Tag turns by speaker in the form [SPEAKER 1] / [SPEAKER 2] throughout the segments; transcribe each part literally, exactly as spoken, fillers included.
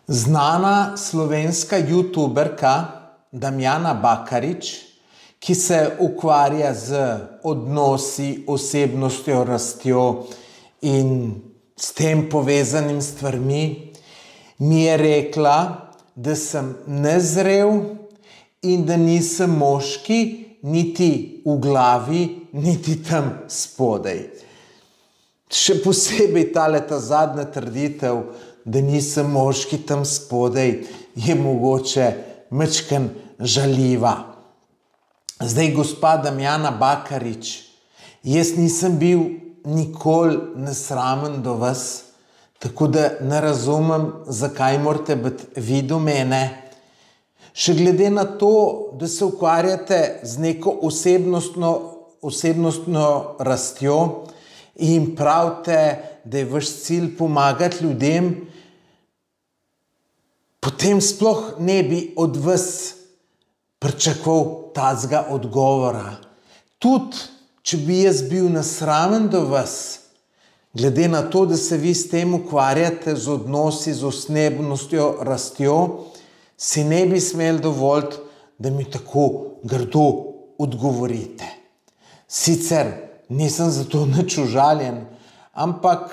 [SPEAKER 1] Znana slovenska youtuberka Damjana Bakarič, ki se ukvarja z odnosi, osebnostjo, rastjo in s tem povezanim stvarmi, mi je rekla, da sem nezrel in da nisem moški niti v glavi, niti tam spodaj. Še posebej tale ta zadnja trditev, da nisem moški tam spodaj, je mogoče majčkeno žaljiva. Zdaj, gospa Damjana Bakarič, jaz nisem bil nikoli nesramen do vas, tako da ne razumem, zakaj morate biti vi do mene. Še glede na to, da se ukvarjate z neko osebnostno, osebnostno rastjo in pravite, da je vaš cilj pomagati ljudem, potem sploh ne bi od vas pričakoval tazga odgovora. Tudi, če bi jaz bil nesramen do vas, glede na to, da se vi s tem ukvarjate z odnosi, z osebnostjo, rastjo, si ne bi smeli dovoliti, da mi tako grdo odgovorite. Sicer nisem zato nič užaljen, ampak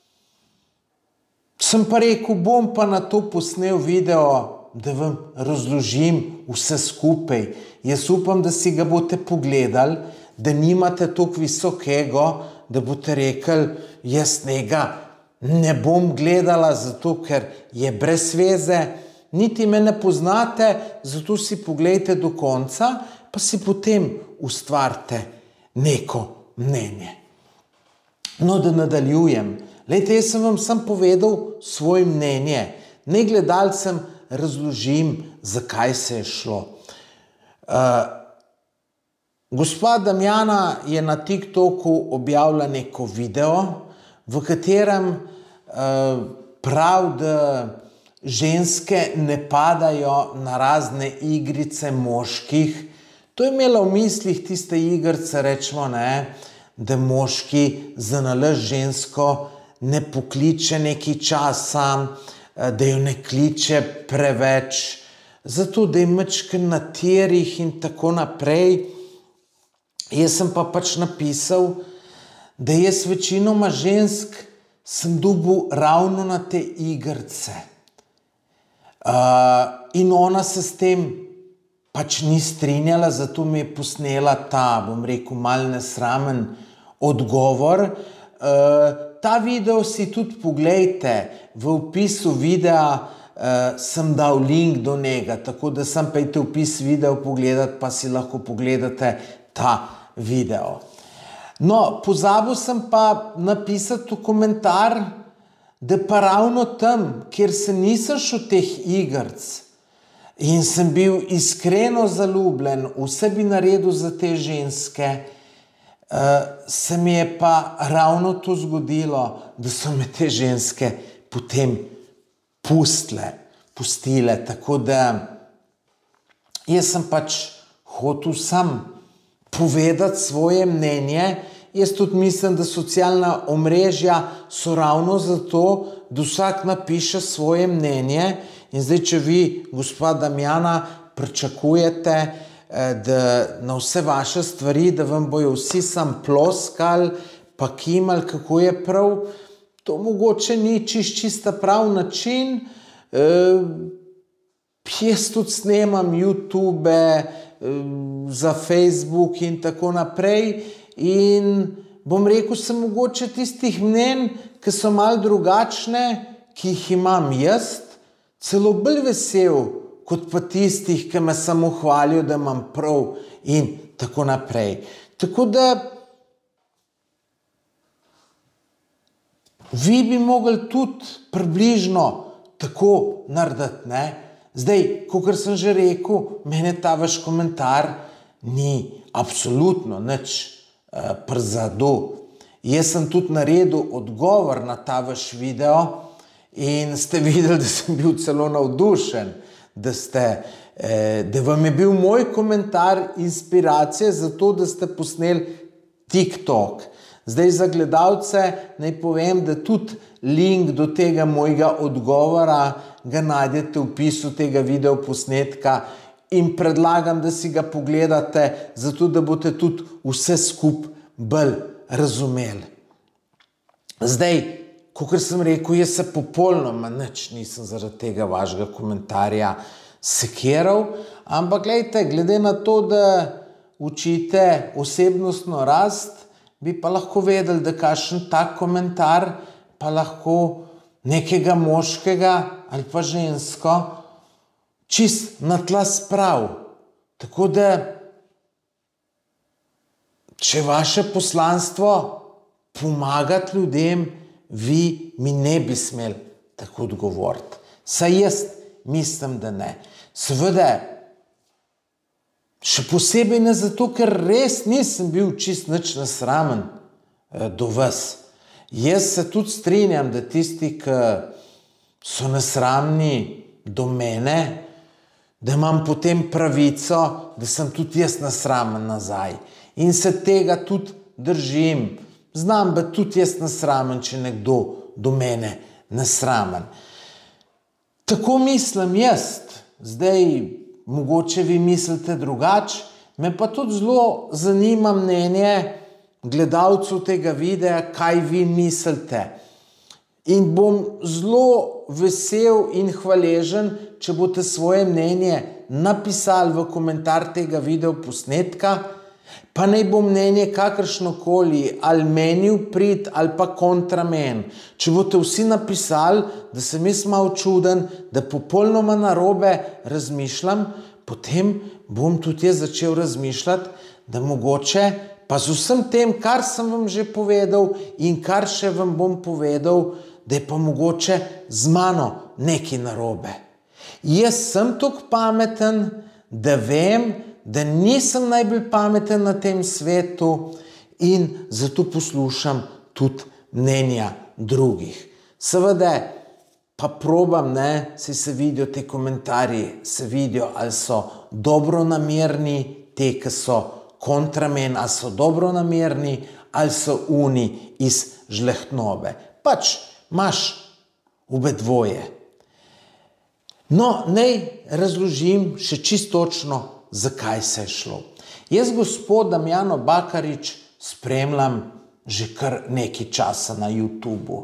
[SPEAKER 1] sem pa rekel, bom pa na to posnel video, da vam razložim vse skupaj. Jaz upam, da si ga boste pogledali, da nimate toliko visok ego, da boste rekli, jaz njega ne bom gledala, zato ker je brez veze, niti me ne poznate, zato si poglejte do konca, pa si potem ustvarite neko mnenje. No, da nadaljujem. Lejte, jaz sem vam sam povedal svoje mnenje. Ne gledalcem razložim, zakaj se je šlo. Uh, gospa Damjana je na TikToku objavila neko video, v katerem uh, prav, da ženske ne padajo na razne igrice moških. To je imela v mislih tiste igrice, rečemo, ne, da moški za nalašč žensko ne pokliče nekaj časa, da jo ne kliče preveč, zato da je majčkeno na tirih in tako naprej. Jaz sem pa pač napisal, da jaz večinoma žensk sem dobil ravno na te igrice. Uh, in ona se s tem pač ni strinjala, zato mi je posnela ta, bom rekel, mal nesramen odgovor. Uh, Ta video si tudi poglejte, v opisu videa uh, sem dal link do njega, tako da sem pejte opis video pogledati, pa si lahko pogledate ta video. No, pozabil sem pa napisati v komentar, da pa ravno tam, kjer se nisem šel teh igric in sem bil iskreno zaljubljen, vse bi naredil za te ženske, Uh, se mi je pa ravno to zgodilo, da so me te ženske potem pustile, pustile, tako da jaz sem pač hotel sam povedati svoje mnenje. Jaz tudi mislim, da socialna omrežja so ravno zato, da vsak napiše svoje mnenje. In zdaj, če vi, gospa Damjana, pričakujete, da na vse vaše stvari, da vam bojo vsi sam ploskali, pa kimali, kako je prav, to mogoče ni čist čista prav način. E, jaz tudi snemam YouTube, e, za Facebook in tako naprej in bom rekel, sem mogoče tistih mnen, ki so malo drugačne, ki jih imam jaz, celo bolj vesel, kot pa tistih, ki me samo hvalijo, da imam prav in tako naprej. Tako da vi bi mogli tudi približno tako narediti, ne? Zdaj, kakor sem že rekel, mene ta vaš komentar ni absolutno nič uh, prizadu. Jaz sem tudi naredil odgovor na ta vaš video in ste videli, da sem bil celo navdušen, Da, ste, eh, da vam je bil moj komentar inspiracija za to, da ste posneli TikTok. Zdaj za gledalce naj povem, da tudi link do tega mojega odgovora ga najdete v opisu tega videoposnetka in predlagam, da si ga pogledate, zato da boste tudi vse skupaj bolj razumeli. Zdaj, kakor sem rekel, jaz se popolnoma nič nisem zaradi tega vašega komentarja sekiral, ampak glejte, glede na to, da učite osebnostno rast, bi pa lahko vedeli, da kakšen tak komentar pa lahko nekega moškega ali pa žensko čist na tla sprav. Tako da, če vaše poslanstvo pomagati ljudem, vi mi ne bi smeli tako odgovoriti. Saj jaz mislim, da ne. Seveda, še posebej ne zato, ker res nisem bil čist nič nasramen do vas. Jaz se tudi strinjam, da tisti, ki so nasramni do mene, da imam potem pravico, da sem tudi jaz nasramen nazaj. In se tega tudi držim. Znam, da tudi jaz nasramen, če nekdo do mene nasramen. Tako mislim jaz. Zdaj, mogoče vi mislite drugače, me pa tudi zelo zanima mnenje gledalcev tega videa, kaj vi mislite. In bom zelo vesel in hvaležen, če boste svoje mnenje napisali v komentar tega videoposnetka, pa naj bo mnenje kakršnokoli, ali meni v prid, ali pa kontra meni. Če boste vsi napisali, da sem jaz malo čuden, da popolnoma narobe razmišljam, potem bom tudi jaz začel razmišljati, da mogoče pa z vsem tem, kar sem vam že povedal in kar še vam bom povedal, da je pa mogoče z mano nekaj narobe. Jaz sem toliko pameten, da vem, da nisem najbolj pameten na tem svetu in zato poslušam tudi mnenja drugih. Seveda pa probam, ne, si se vidijo te komentarji, se vidijo, ali so dobronamerni, te, ki so kontra meni, ali so dobronamerni, ali so oni iz žlehtnobe. Pač imaš obe dvoje. No, naj razložim še čistočno, zakaj se je šlo. Jaz gospod Damjano Bakarič spremljam že kar nekaj časa na YouTubu.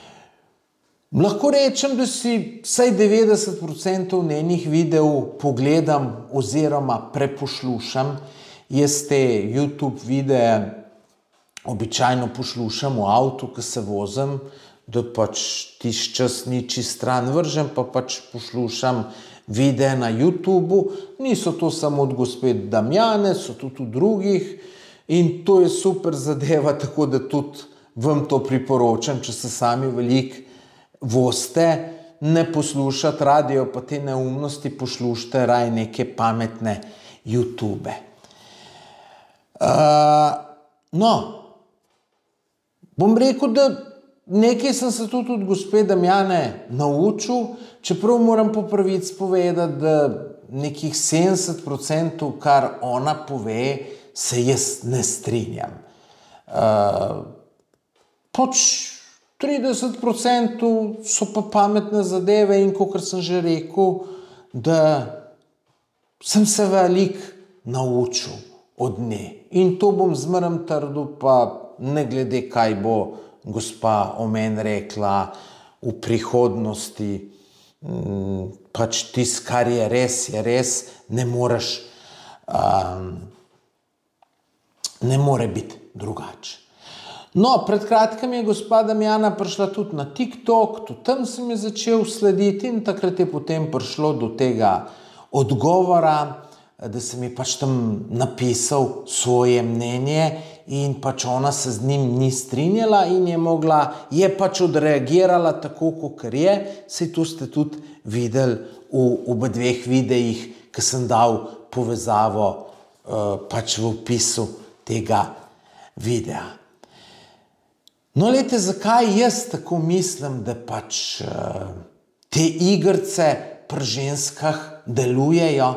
[SPEAKER 1] Lahko rečem, da si vsaj devetdeset procentov njenih videov pogledam oziroma preposlušam. Jaz te YouTube videe običajno poslušam v avtu, ko se vozim, da pač tisti čas ni čist stran vržem, pa pač poslušam videe na YouTubu. Niso to samo od gospe Damjane, so tudi v drugih in to je super zadeva, tako da tudi vam to priporočam, če se sami veliko vozite, ne poslušati radio, pa te neumnosti poslušajte raje neke pametne YouTube. Uh, no, bom rekel, da nekaj sem se tudi od gospe Damjane naučil, čeprav moram po pravici povedati, da nekih sedemdeset procentov, kar ona pove, se jaz ne strinjam. Uh, pač trideset procentov so pa pametne zadeve in kakor sem že rekel, da sem se veliko naučil od nje. In to bom zmeraj trdil, pa ne glede, kaj bo gospa o meni rekla v prihodnosti, pač tisto, kar je res, je res, ne moreš, um, ne more biti drugače. No, pred kratkim je gospa Damjana prišla tudi na TikTok, tudi tam sem je začel slediti in takrat je potem prišlo do tega odgovora, da sem ji pač tam napisal svoje mnenje in pač ona se z njim ni strinjala in je mogla, je pač odreagirala tako, kakor je. Saj to ste tudi videli v oba dveh videih, ki sem dal povezavo uh, pač v opisu tega videa. No, lejte, zakaj jaz tako mislim, da pač uh, te igrice pri ženskah delujejo?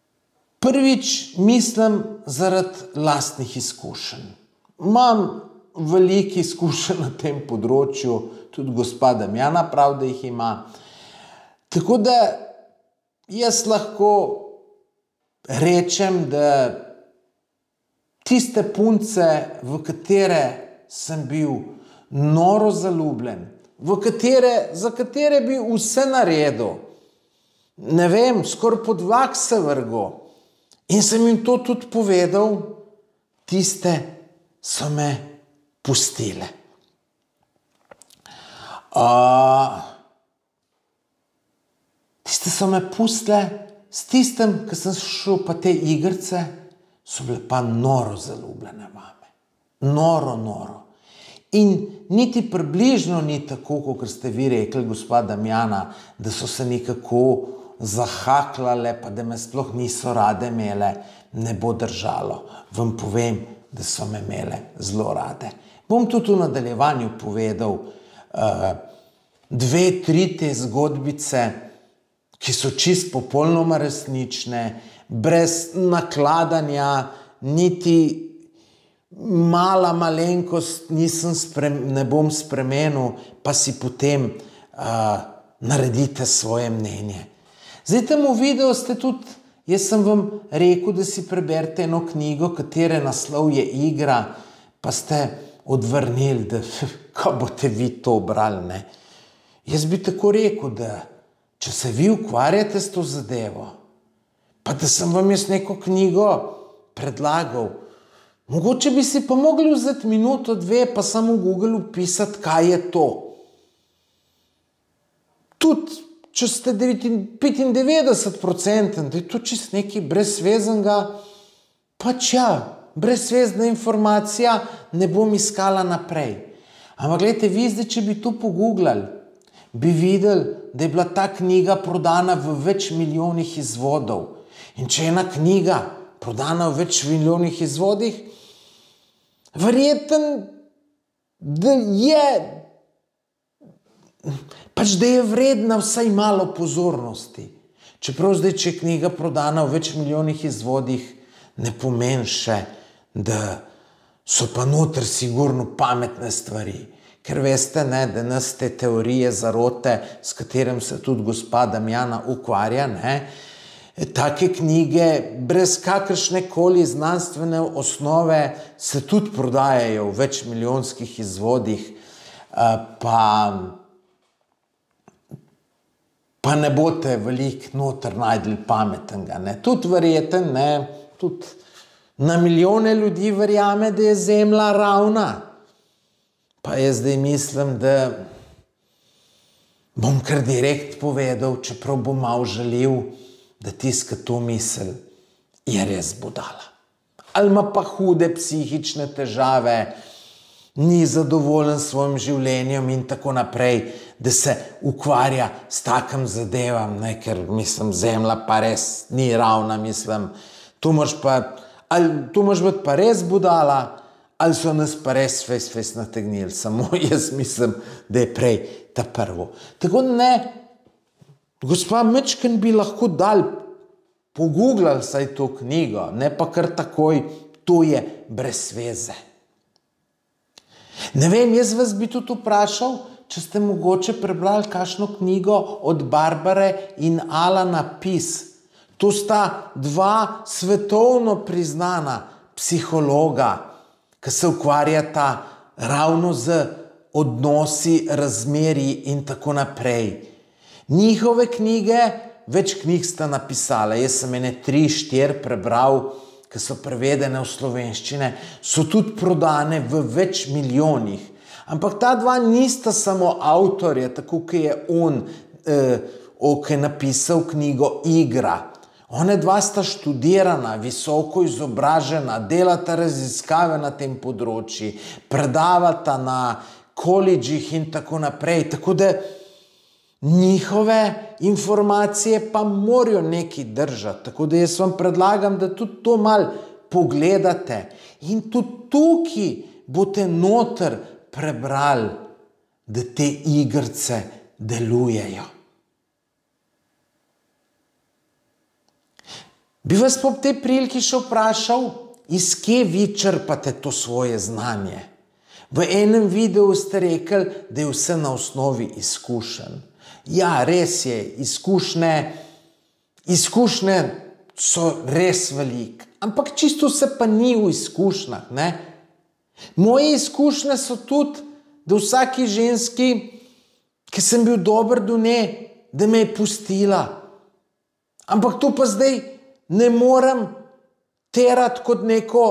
[SPEAKER 1] Prvič mislim zaradi lastnih izkušenj. Imam veliko izkušenj na tem področju, tudi gospa Damjana prav, da jih ima. Tako da jaz lahko rečem, da tiste punce, v katere sem bil noro zaljubljen, v katere, za katere bi vse naredil, ne vem, skoraj pod vlak se vrgel, in sem jim to tudi povedal, tiste so me pustile. Uh, tiste so me pustile, s tistem, ki sem šel pa te igrice, so bile pa noro zaljubljene vame. Noro, noro. In niti približno ni tako, kot ste vi rekli, gospa Damjana, da so se nekako zahaklale, pa da me sploh niso rade imele, ne bo držalo. Vam povem, da so me imele zelo rade. Bom tudi v nadaljevanju povedal uh, dve, tri te zgodbice, ki so čist popolnoma resnične, brez nakladanja, niti mala malenkost nisem sprem, ne bom spremenil, pa si potem uh, naredite svoje mnenje. Zdaj, temu videu ste tudi, jaz sem vam rekel, da si preberite eno knjigo, katere naslov je Igra, pa ste odvrnili, da ko boste vi to brali, ne. Jaz bi tako rekel, da če se vi ukvarjate s to zadevo, pa da sem vam jaz neko knjigo predlagal, mogoče bi si pa mogli vzeti minuto, dve, pa samo v Google upisati, kaj je to. Tudi, če ste petindevetdeset procentov, da je to čist nekaj brezvezenega, pač ja, brezvezna informacija, ne bom iskala naprej. Ampak gledajte, vi zdaj, če bi to pogooglali, bi videli, da je bila ta knjiga prodana v več milijonih izvodov. In če je ena knjiga prodana v več milijonih izvodih, verjeten, da je pač da je vredna vsaj malo pozornosti. Čeprav zdaj, če je knjiga prodana v več milijonih izvodih, ne pomeni še, da so pa noter sigurno pametne stvari. Ker veste, ne, da nas te teorije zarote, s katerim se tudi gospa Damjana ukvarja, ne, take knjige brez kakršne koli znanstvene osnove se tudi prodajajo v več milijonskih izvodih, pa pa ne boste veliko noter najdli pametnega, ne. Tudi verjeten, ne, tudi na milijone ljudi verjame, da je zemlja ravna. Pa jaz zdaj mislim, da bom kar direkt povedal, čeprav bom malo žalil, da tiska to misel je res budala. Ali ima pa hude psihične težave, ni zadovoljen s svojim življenjem in tako naprej, da se ukvarja s takim zadevam, ne, ker mislim, zemlja pa res ni ravna, mislim, tu moraš pa, ali tu moraš biti pa res budala, ali so nas pa res fejs, fejs nategnili, samo jaz mislim, da je prej ta prvo. Tako ne, gospa, mečken bi lahko dal, pogooglali saj to knjigo, ne pa kar takoj, to je brez veze. Ne vem, jaz vas bi tudi vprašal, če ste mogoče prebrali kakšno knjigo od Barbare in Alana Pease. To sta dva svetovno priznana psihologa, ki se ukvarjata ravno z odnosi, razmerji in tako naprej. Njihove knjige, več knjig sta napisala, jaz sem ene tri, štiri prebral, ki so prevedene v slovenščine, so tudi prodane v več milijonih. Ampak ta dva nista samo avtorja, tako ki je on, eh, ki je napisal knjigo Igra. One dva sta študirana, visoko izobražena, delata raziskave na tem področju, predavata na koledžih in tako naprej. Tako da njihove informacije pa morajo nekaj držati. Tako da jaz vam predlagam, da tudi to malo pogledate. In tudi tukaj boste noter prebrali, da te igrice delujejo. Bi vas po tej priliki še vprašal, iz kje vi črpate to svoje znanje? V enem videu ste rekli, da je vse na osnovi izkušenj. Ja, res je, izkušnje, izkušnje so res velike, ampak čisto vse pa ni v izkušnjah, ne? Moje izkušnje so tudi, da vsaki ženski, ki sem bil dober do nje, da me je pustila. Ampak to pa zdaj ne morem terati kot neko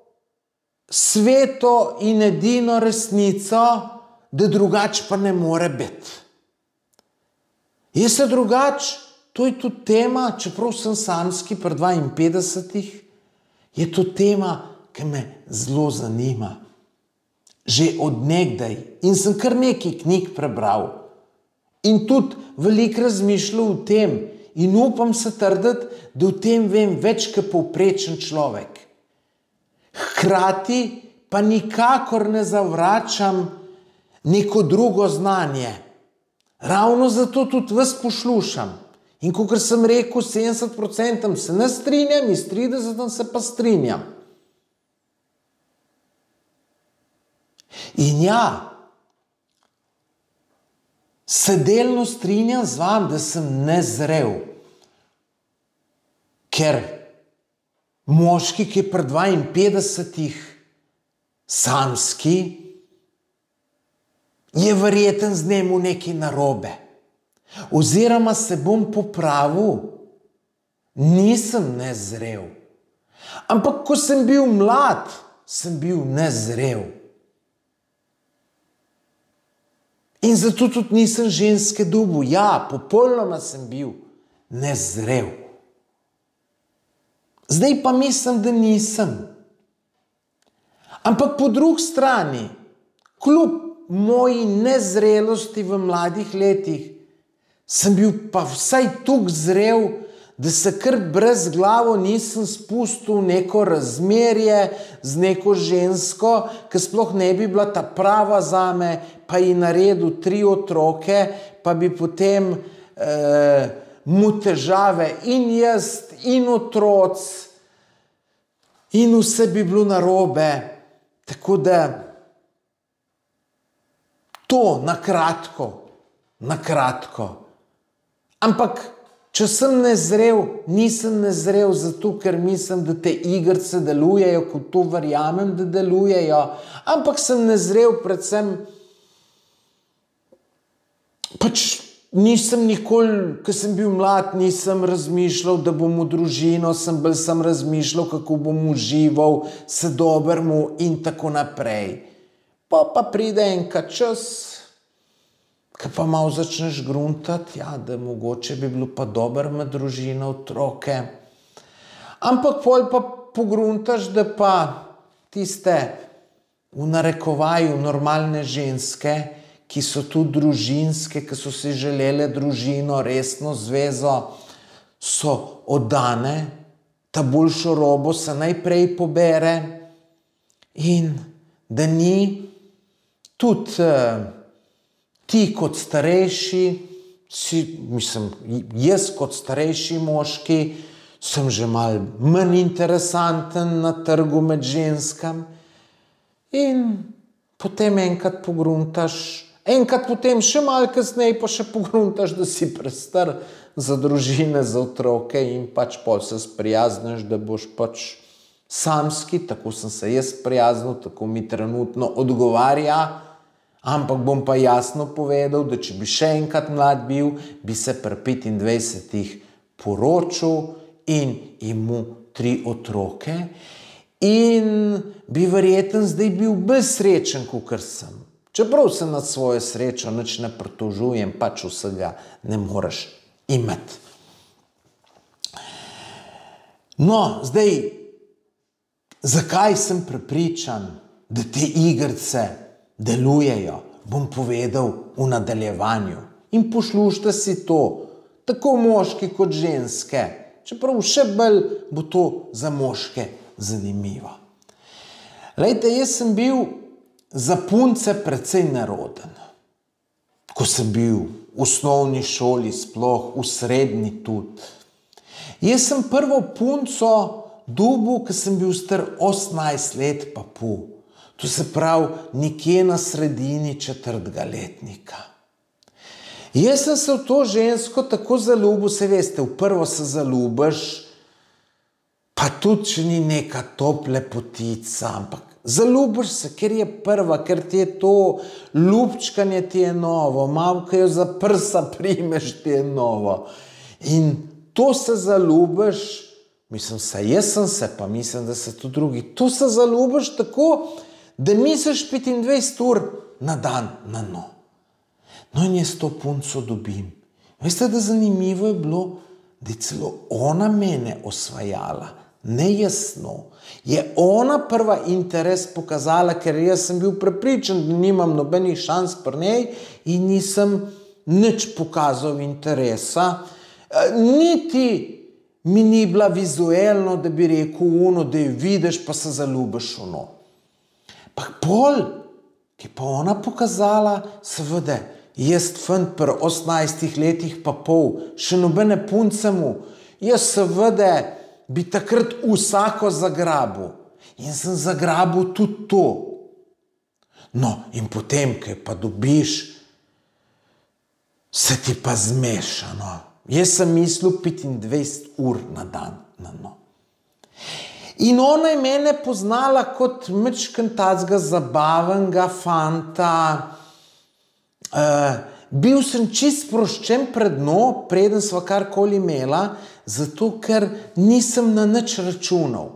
[SPEAKER 1] sveto in edino resnico, da drugače pa ne more biti. Jaz se drugače, to je tudi tema, čeprav sem samski pri dvainpetdesetih, je to tema, ki me zelo zanima. Že od nekdaj. In sem kar nekaj knjig prebral. In tudi veliko razmišljal o tem. In upam se trditi, da o tem vem več kot povprečen človek. Hkrati pa nikakor ne zavračam neko drugo znanje. Ravno zato tudi vas poslušam. In kakor sem rekel, sedemdeset procentov se ne strinjam, iz trideset se pa strinjam. In ja, se delno strinjam z vam, da sem nezrel. Ker moški, ki je pri dvainpetdesetih samski, je verjeten z njemu nekaj narobe. Oziroma se bom popravil, nisem nezrel. Ampak ko sem bil mlad, sem bil nezrel. In zato tudi nisem ženske dobil. Ja, popolnoma sem bil nezrel. Zdaj pa mislim, da nisem. Ampak po drugi strani, kljub moji nezrelosti v mladih letih, sem bil pa vsaj toliko zrel, da se kar brez glavo nisem spustil v neko razmerje z neko žensko, ki sploh ne bi bila ta prava zame, pa ji naredil tri otroke, pa bi potem eh, mu težave in jaz, in otroc, in vse bi bilo narobe. Tako da to na kratko, na kratko. Ampak če sem nezrel, nisem nezrel zato, ker mislim, da te igrice delujejo, kot to verjamem, da delujejo, ampak sem nezrel predvsem, pač nisem nikoli, ko sem bil mlad, nisem razmišljal, da bom v družino, sem bolj sem razmišljal, kako bom užival, se dobrmu in tako naprej. Pa pa pride enkrat čas, ki pa malo začneš gruntati, ja, da mogoče bi bilo pa dobro imeti družino, otroke. Ampak pol pa pogruntaš, da pa tiste v narekovaju normalne ženske, ki so tudi družinske, ki so si želele družino, resno zvezo, so oddane, ta boljšo robo se najprej pobere in da ni tudi uh, ti kot starejši, si, mislim, jaz kot starejši moški, sem že malo manj interesanten na trgu med ženskami in potem enkrat pogruntaš, enkrat potem še malo kasneje pa še pogruntaš, da si prestar za družine, za otroke in pač pol se sprijazniš, da boš pač samski, tako sem se jaz sprijaznil, tako mi trenutno odgovarja, ampak bom pa jasno povedal, da če bi še enkrat mlad bil, bi se pri petindvajsetih poročil in imel tri otroke in bi verjetno zdaj bil bolj srečen, kakor sem. Čeprav se nad svojo srečo nič ne pritožujem, pač vsega ne moreš imeti. No, zdaj, zakaj sem prepričan, da te igrice delujejo, bom povedal v nadaljevanju. In poslušajte si to, tako moški kot ženske, čeprav še bolj bo to za moške zanimivo. Glejte, jaz sem bil za punce precej neroden. Ko sem bil v osnovni šoli, sploh v srednji tudi. Jaz sem prvo punco dobil, ko sem bil star osemnajst let pa pol. To se pravi, nekje na sredini četrtega letnika. Jaz sem se v to žensko tako zaljubil, se veste, v prvo se zaljubiš, pa tudi, če ni neka top lepotica, ampak zaljubiš se, ker je prva, ker ti je to ljubčkanje ti je novo, malo, ko jo za prsa primeš, ti je novo. In to se zaljubiš, mislim se, jaz sem se, pa mislim, da se tudi drugi, to se zaljubiš tako, da misliš petindvajset ur na dan na no. No in jaz to punco dobim. Veste, da zanimivo je bilo, da je celo ona mene osvajala, ne jasno. Je ona prva interes pokazala, ker jaz sem bil prepričan, da nimam nobenih šans pri njej in nisem nič pokazal interesa. Niti mi ni bila vizualno, da bi rekel ono, da jo vidiš, pa se zaljubiš ono. Pa pol, ki pa ona pokazala, seveda, jaz fant pri osemnajstih letih pa pol, še nobene punce mu, jaz seveda bi takrat vsako zagrabil. In sem zagrabil tudi to. No, in potem, ki pa dobiš, se ti pa zmeša, no. Jaz sem mislil petindvajset ur na dan, na no. In ona je mene poznala kot mečken tacga zabavenega fanta. Uh, bil sem čist sproščen pred dno, preden sva karkoli imela, zato ker nisem na nič računal.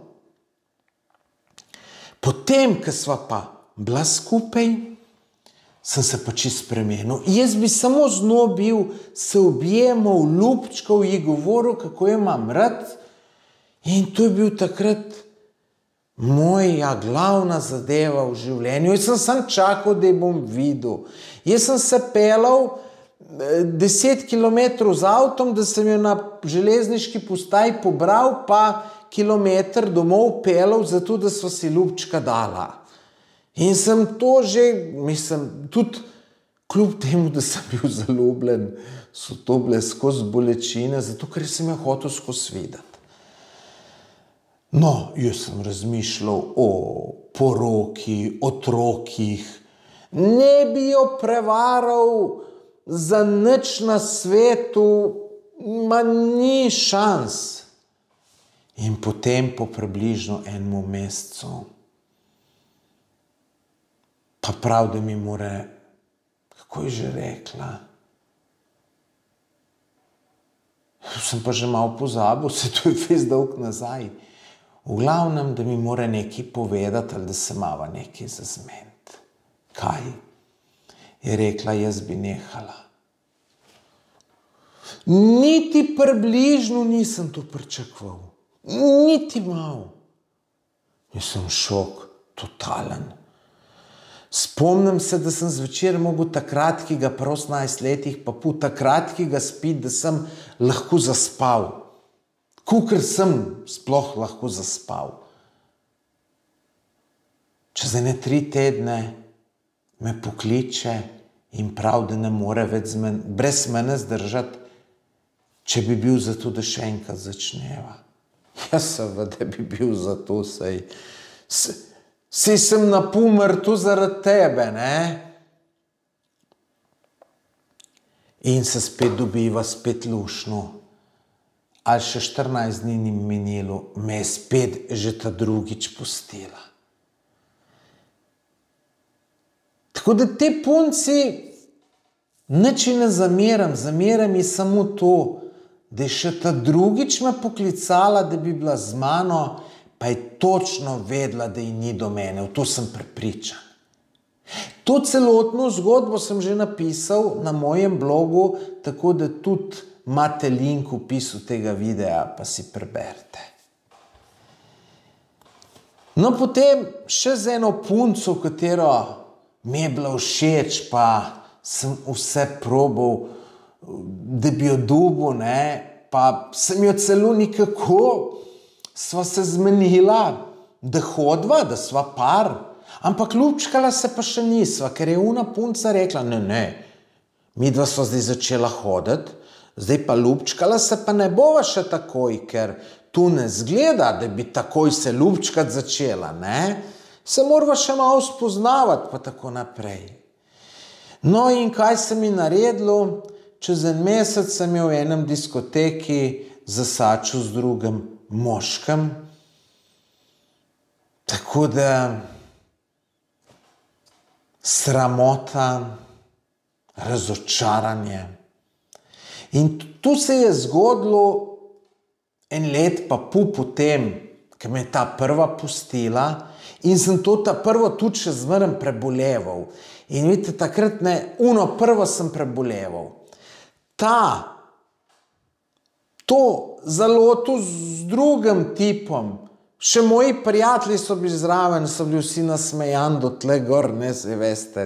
[SPEAKER 1] Potem, ko sva pa bila skupaj, sem se pa čist spremenil. Jaz bi samo z njo bil, se objemal, ljubčkal, ji govoril, kako jo imam rad. In to je bil takrat moja glavna zadeva v življenju. Jaz sem samo čakal, da jo bom videl. Jaz sem se pelal deset kilometrov z avtom, da sem jo na železniški postaji pobral, pa kilometer domov pelal, zato da sva si ljubčka dala. In sem to že, mislim, tudi kljub temu, da sem bil zaljubljen, so to bile skozi bolečine, zato ker sem jo hotel skozi videti. No, jaz sem razmišljal o poroki, otrokih, ne bi jo prevaral za nič na svetu, ma ni šans. In potem po približno enemu mesecu, pa prav, da mi more, kako je že rekla, sem pa že malo pozabil, se to je fez dolg nazaj. V glavnem, da mi mora nekaj povedati ali da se mava nekaj zazmeniti. Kaj? Je rekla, jaz bi nehala. Niti približno nisem to pričakoval. Niti malo. Jaz sem šok, totalen. Spomnim se, da sem zvečer mogel takrat, ki ga pri osemnajstih letih, pa pol takrat, ki ga spiti, da sem lahko zaspal. Kukor sem sploh lahko zaspal. Čez ene tri tedne me pokliče in prav, da ne more več men, brez mene zdržati, če bi bil za to, da še enkrat začneva. Jaz seveda bi bil za to, sej, sej sem na pol mrtev zaradi tebe, ne? In se spet dobiva, spet lušno. Ali še štirinajst dni ni minilo, me je spet že ta drugič pustila. Tako da te punci nič ne zameram, zameram je samo to, da je še ta drugič me poklicala, da bi bila z mano, pa je točno vedela, da ji ni do mene, v to sem prepričan. To celotno zgodbo sem že napisal na mojem blogu, tako da tudi imate link v opisu tega videa, pa si preberite. No, potem še z eno punco, katero mi je bila všeč, pa sem vse probal, da bi jo dobil, ne, pa sem jo celo nekako, sva se zmenila, da hodva, da sva par, ampak ljubčkala se pa še nisva, ker je una punca rekla, ne, ne, midva sva zdaj začela hoditi, zdaj pa ljubčkala se pa ne bova še takoj, ker tu ne zgleda, da bi takoj se ljubčkat začela, ne? Se morava še malo spoznavati, pa tako naprej. No in kaj se mi naredilo? Čez en mesec sem je v enem diskoteki zasačil z drugim moškem. Tako da sramota, razočaranje. In tu se je zgodilo en let pa pol potem, ko me je ta prva pustila in sem to ta prvo tudi še zmeraj preboleval. In vidite, takrat ne, uno prvo sem preboleval. Ta, to zaloto z drugim tipom, še moji prijatelji so bili zraven, so bili vsi nasmejan do tle gor, ne, se veste.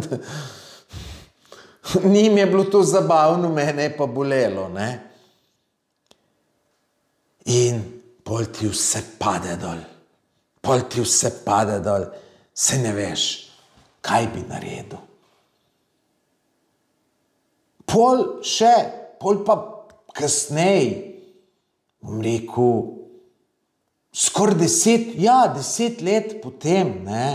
[SPEAKER 1] Njim je bilo to zabavno, mene je pa bolelo, ne. In pol ti vse pade dol, pol ti vse pade dol, se ne veš, kaj bi naredil. Pol še, pol pa kasnej, bom rekel, skoraj deset, ja, deset let potem, ne.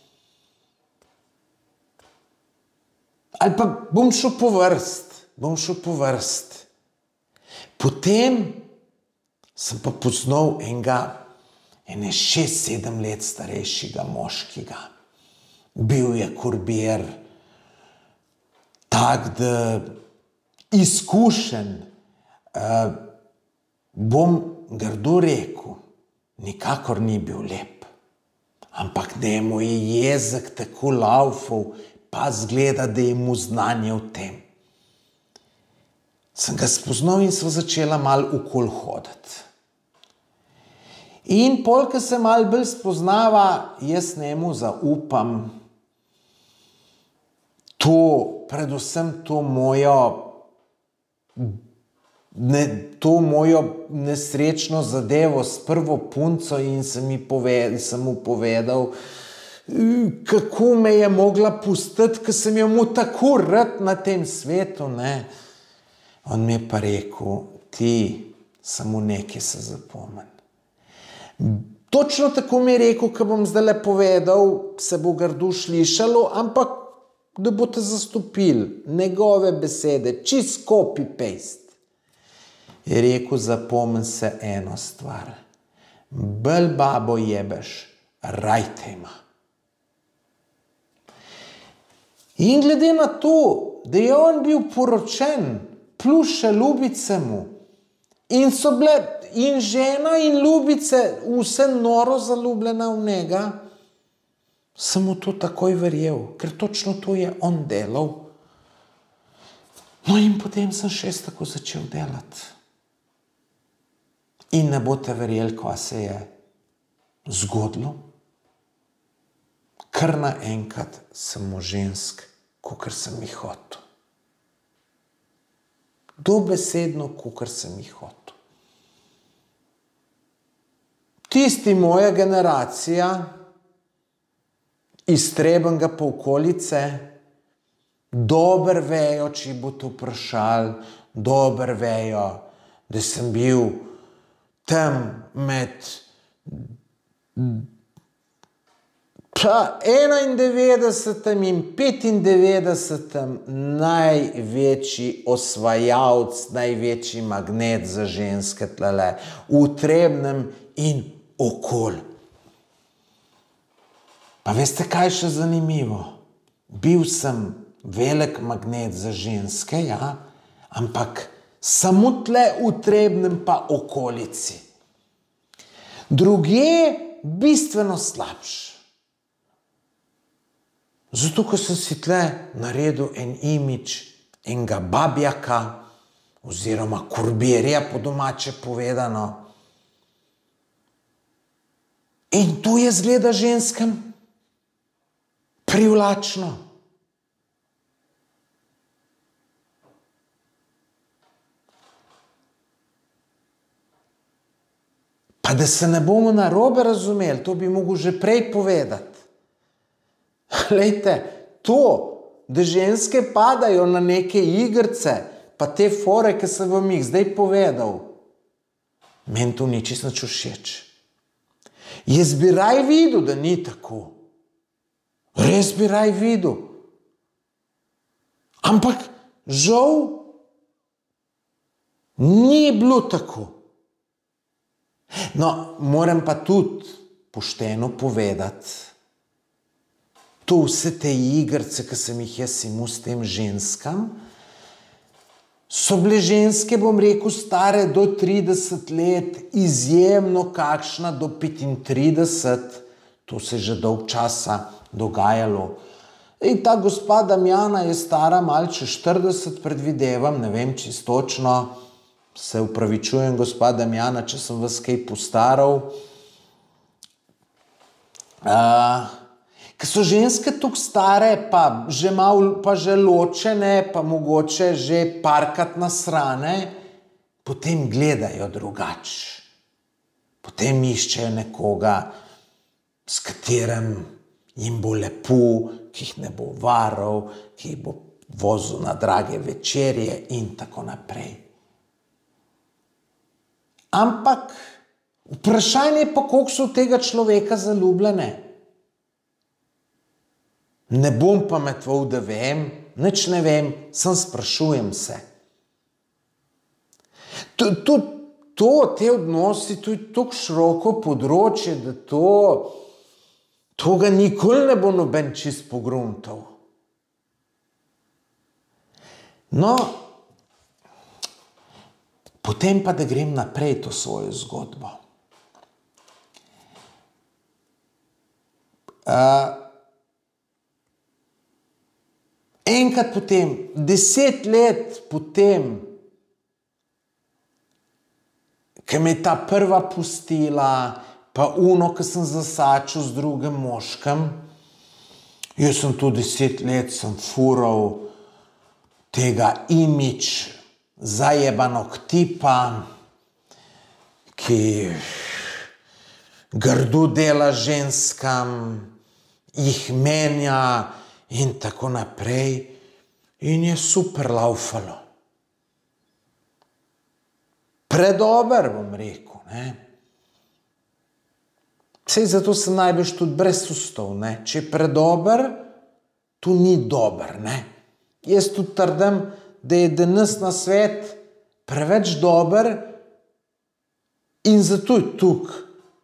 [SPEAKER 1] Ali pa bom šel po vrst, bom šel po vrst. Potem sem pa poznal enega, ene šest, sedem let starejšega moškega. Bil je kurbir, tak, da izkušen, uh, bom grdo rekel, nikakor ni bil lep. Ampak njemu je jezik tako laufal, pa zgleda, da je mu znanje v tem. Sem ga spoznal in sva začela malo okoli hoditi. In pol, ko se malo bolj spoznava, jaz njemu zaupam to, predvsem to mojo, ne, to mojo nesrečno zadevo s prvo punco in sem, mi povedal, sem mu povedal, kako me je mogla pustiti, ko sem jo mu tako rad na tem svetu, ne. On mi je pa rekel, ti samo nekaj se zapomni. Točno tako mi je rekel, ko bom zdaj povedal, se bo grdo slišalo, ampak da boste zastopili njegove besede, čist copy-paste. Je rekel, zapomni se eno stvar. Bolj babo jebeš, raj te ima. In glede na to, da je on bil poročen, plus še ljubice mu, in so bile in žena in ljubice vse noro zaljubljena v njega, sem mu to takoj verjel, ker točno to je on delal. No in potem sem še tako začel delati. In ne boste verjeli, kaj se je zgodilo. Kar naenkrat sem mu žensk, kakor sem jih hotel. Dobesedno, kakor sem jih hotel. Tisti moja generacija, iztrebenega po okolice, dober vejo, če bo to vprašal, dober vejo, da sem bil tam med enaindevetdesetim in petindevetdesetim največji osvajalc, največji magnet za ženske tlele, v Trebnjem in okoli. Pa veste, kaj še zanimivo? Bil sem velik magnet za ženske, ja, ampak samo tle v Trebnjem pa okolici. Drugje bistveno slabš. Zato, ko sem si tle naredil en imidž enega babjaka oziroma kurbirja, po domače povedano. In to je zgleda ženskem privlačno. Pa da se ne bomo narobe razumeli, to bi mogel že prej povedati. Glejte, to, da ženske padajo na neke igrice, pa te fore, ki sem vam jih zdaj povedal, meni to ni čisto nič všeč. Jaz bi raj videl, da ni tako. Res bi raj videl. Ampak žal ni bilo tako. No, moram pa tudi pošteno povedati, to vse te igrice, ki sem jih jaz imel s tem ženskam, so bile ženske, bom rekel, stare do trideset let, izjemno kakšna do petintrideset, to se je že dolg časa dogajalo. In ta gospa Damjana je stara malo čez štirideset, predvidevam, ne vem čisto točno, se upravičujem, gospa Damjana, če sem vas kaj postaral. Uh, Ker so ženske tukaj stare, pa že malo, pa že ločene, pa mogoče že parkrat nasrane, potem gledajo drugače. Potem iščejo nekoga, s katerim jim bo lepo, ki jih ne bo varal, ki jih bo vozil na drage večerje in tako naprej. Ampak vprašanje pa, koliko so tega človeka zaljubljene. Ne bom pametoval, da vem, nič ne vem, sem sprašujem se. To, to, to te odnosi, to je tako široko področje, da to, to ga nikoli ne bo noben čist pogruntal. No, potem pa, da grem naprej to svojo zgodbo. Uh, Enkrat potem, deset let potem, ki me je ta prva pustila, pa uno, ki sem zasačil z drugim moškem, jaz sem tu deset let sem fural tega imidž zajebanog tipa, ki grdo dela ženskam, jih menja, in tako naprej, in je super laufalo. Predober, bom rekel, ne. Sej zato sem najbolj tudi brez ustav, ne. Če je predober, to ni dober, ne. Jaz tudi trdim, da je danes na svet preveč dober in zato je tukaj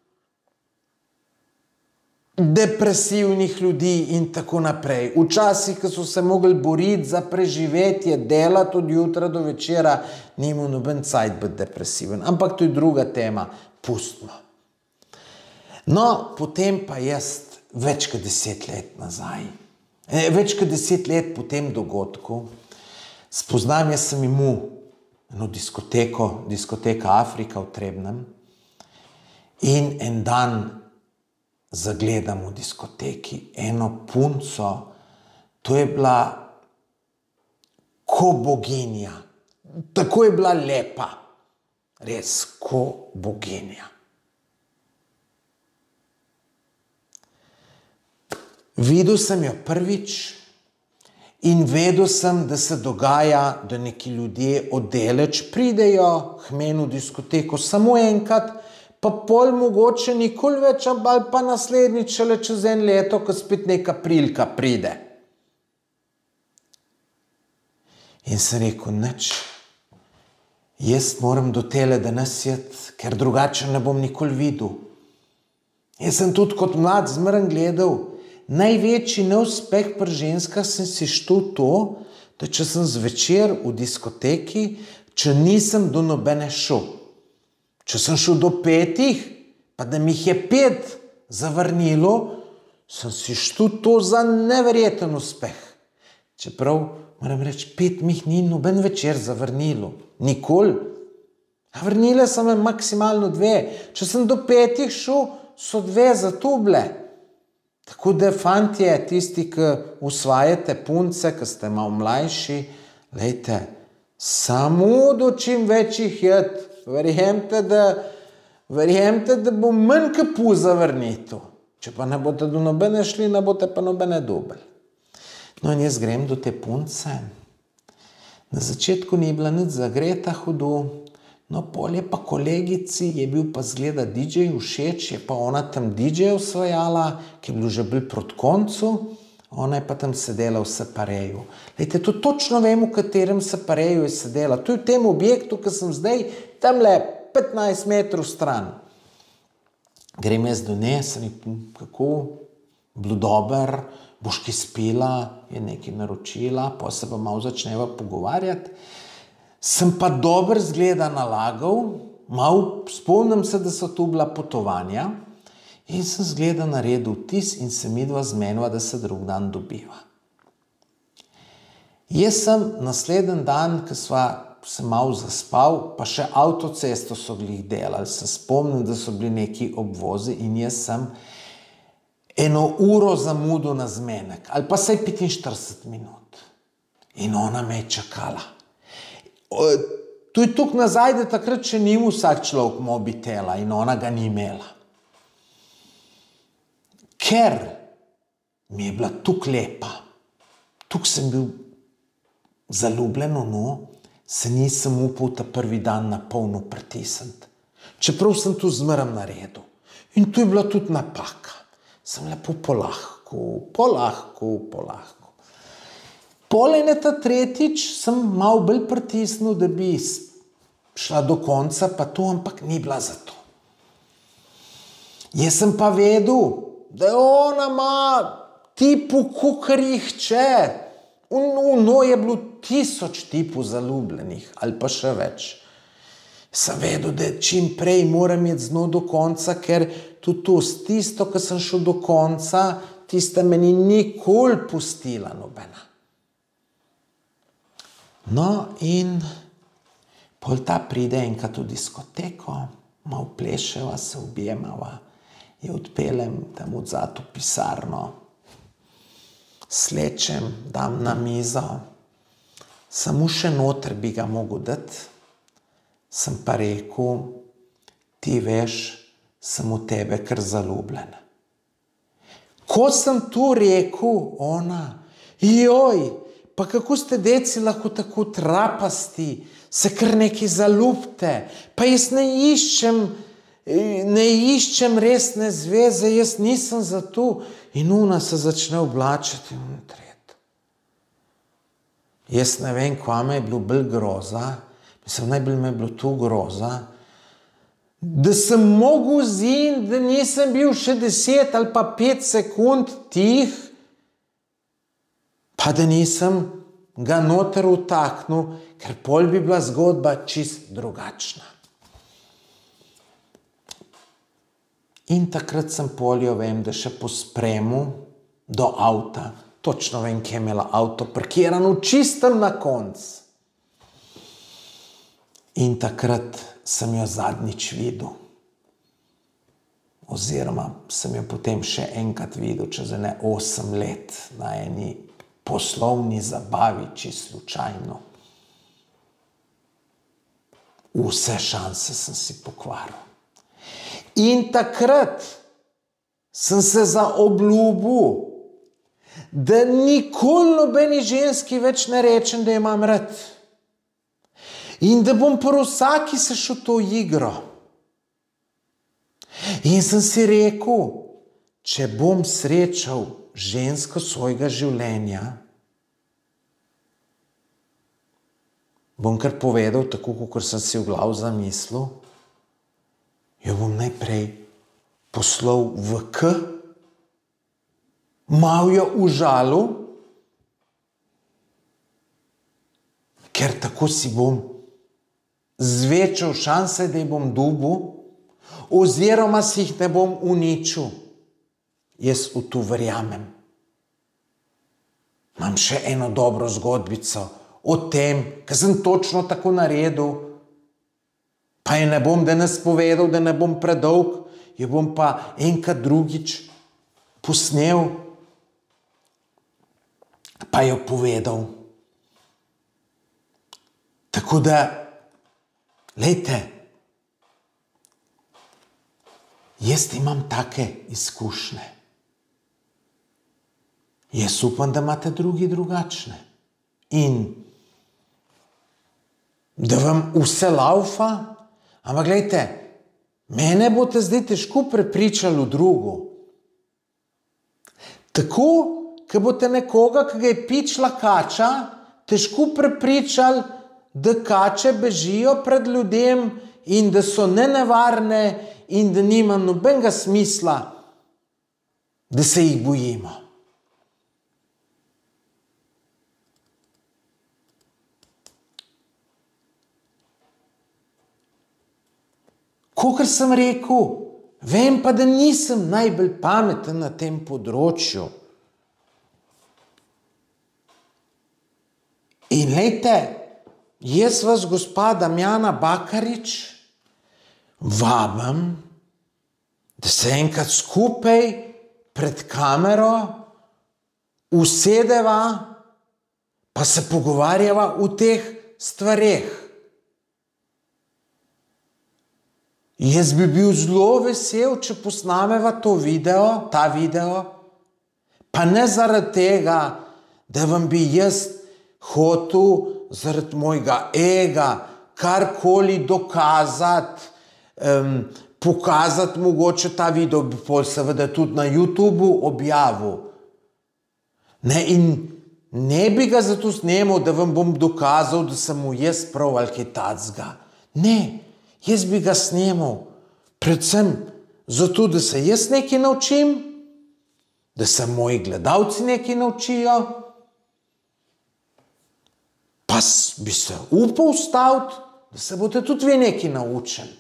[SPEAKER 1] depresivnih ljudi in tako naprej. Včasih, ko so se mogli boriti za preživetje, delati od jutra do večera, ni imel noben cajt biti depresiven. Ampak to je druga tema, pustimo. No, potem pa jaz več kot deset let nazaj, več kot deset let po tem dogodku, spoznam, jaz sem imel eno diskoteko, diskoteka Afrika v Trebnjem, in en dan zagledam v diskoteki eno punco, to je bila ko boginja, tako je bila lepa, res ko boginja. Videl sem jo prvič in vedel sem, da se dogaja, da neki ljudje oddaleč pridejo k meni v diskoteko samo enkrat, pa pol mogoče nikoli več, ali pa naslednjič šele čez en leto, ko spet neka prilika pride. In sem rekel, nič, jaz moram do tele danes jeti, ker drugače ne bom nikoli videl. Jaz sem tudi kot mlad zmeren gledal, največji neuspeh pri ženskah sem si štel to, da če sem zvečer v diskoteki, če nisem do nobene šel. Če sem šel do petih, pa da mi jih je pet zavrnilo, sem si štel to za neverjeten uspeh. Čeprav, moram reči, pet mi jih ni noben večer zavrnilo. Nikoli. Vrnile so me maksimalno dve. Če sem do petih šel, so dve zatubile. Tako da, fantje, tisti, ki usvajate punce, ki ste malo mlajši, lejte, samo do čim večjih jed. Verjemte, da, verjemte, da bo manj kapu zavrnitev. Če pa ne boste do nobene šli, ne boste pa nobene dobili. No, in jaz grem do te punce. Na začetku ni bila nič zagreta hudo, no, pol je pa kolegici, je bil pa zgleda didžej všeč, je pa ona tam didžej osvajala, ki je bil že bolj proti koncu. Ona je pa tam sedela v separeju. Lejte, to točno vem, v katerem separeju je sedela. To je v tem objektu, ki sem zdaj tamle petnajst metrov stran. Grem jaz do nje, sem rekel, kako, bilo dober, boš ki spila, je nekaj naročila, pa se pa malo začneva pogovarjati. Sem pa dober zgleda nalagal, malo spomnim se, da so tu bila potovanja, in sem zgleda naredil vtis in se midva zmenila, da se drug dan dobiva. Jaz sem naslednji dan, ko sva se malo zaspal, pa še avtocesto so glih delali, se spomnim, da so bili neki obvozi in jaz sem eno uro zamudil na zmenek, ali pa saj petinštirideset minut. In ona me je čakala. Tu je tukaj nazaj, da takrat še ni vsak človek mobitela in ona ga ni imela. Ker mi je bila tukaj lepa, tukaj sem bil zaljubljen v njo, se nisem upal ta prvi dan na polno pritisniti. Čeprav sem tu zmeraj naredil. In tu je bila tudi napaka. Sem lepo polahko, polahko, polahko. Polene ta tretjič sem malo bolj pritisnil, da bi šla do konca, pa to, ampak ni bila za to. Jaz sem pa vedel, da je ona ima tipu kukar jih če. V njo je bilo tisoč tipov zaljubljenih, ali pa še več. Sem vedel, da čim prej moram iti z njo do konca, ker tudi to, tisto, ko sem šel do konca, tista me ni nikoli pustila nobena. No, in pol ta pride enkrat v diskoteko, malo pleševa, se objemava, jo odpeljem tam odzad v pisarno, slečem, dam na mizo, samo še noter bi ga mogel dati, sem pa rekel, ti veš, sem v tebe kar zaljubljen. Ko sem tu rekel, ona, joj, pa kako ste deci lahko tako trapasti, se kar nekaj zaljubite, pa jaz ne iščem, ne iščem resne zveze, jaz nisem za to. In ona se začne oblačiti in tret. Jaz ne vem, kva me je bilo bolj groza, mislim, najbolj me je bilo tu groza, da sem mogel zin, da nisem bil še deset ali pa pet sekund tih, pa da nisem ga noter utaknil, ker pol bi bila zgodba čist drugačna. In takrat sem poljo, vem, da še po spremu do avta, točno vem, kje je imela avto parkirano, čistem na konc. In takrat sem jo zadnjič videl. Oziroma sem jo potem še enkrat videl, čez ene osem let, na eni poslovni zabavi, čisto slučajno. Vse šanse sem si pokvaril. In takrat sem se zaobljubil, da nikoli nobeni ženski več ne rečem, da jo imam rad. In da bom pri vsaki se šel to igro. In sem si rekel, če bom srečal žensko svojega življenja, bom kar povedal, tako kot sem si v glavu zamislil, jo bom najprej poslal v K, mal jo užalil, ker tako si bom zvečal šanse, da ji bom dobil, oziroma si jih ne bom uničil. Jaz v to verjamem. Imam še eno dobro zgodbico o tem, ker sem točno tako naredil, pa je ne bom danes povedal, da ne bom predolg, jo bom pa enkrat drugič posnel, pa jo povedal. Tako da, lejte, jaz imam take izkušnje. Jaz upam, da imate drugi drugačne. In da vam vse laufa, ampak glejte, mene boste zdaj težko prepričali v drugo. Tako, ko boste nekoga, ki ga je pičla kača, težko prepričali, da kače bežijo pred ljudem in da so nenevarne in da nima nobenega smisla, da se jih bojimo. Kakor sem rekel, vem pa, da nisem najbolj pameten na tem področju. In lejte, jaz vas, gospa Damjana Bakarič, vabim, da se enkrat skupaj pred kamero usedeva, pa se pogovarjava o teh stvareh. Jaz bi bil zelo vesel, če posnameva to video, ta video, pa ne zaradi tega, da vam bi jaz hotel zaradi mojega ega karkoli dokazati, um, pokazati mogoče ta video, bi pol seveda tudi na YouTubeu objavil. Ne, in ne bi ga zato snemal, da vam bom dokazal, da sem mu jaz prav ali kaj tacga. Ne, jaz bi ga snemal predvsem zato, da se jaz nekaj naučim, da se moji gledalci nekaj naučijo, pa bi se upal staviti, da se boste tudi vi nekaj naučili.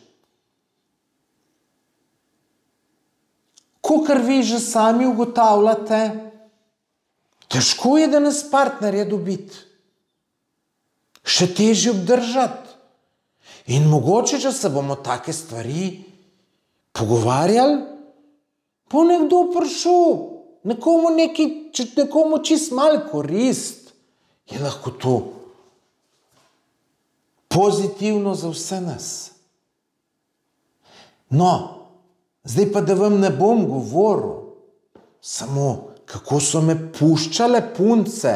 [SPEAKER 1] Kakor vi že sami ugotavljate, težko je danes partnerja dobiti, še težje obdržati. In mogoče, če se bomo take stvari pogovarjali, bo nekdo prišel, nekomu neki, če nekomu čist malo korist, je lahko to pozitivno za vse nas. No, zdaj pa, da vam ne bom govoril, samo kako so me puščale punce,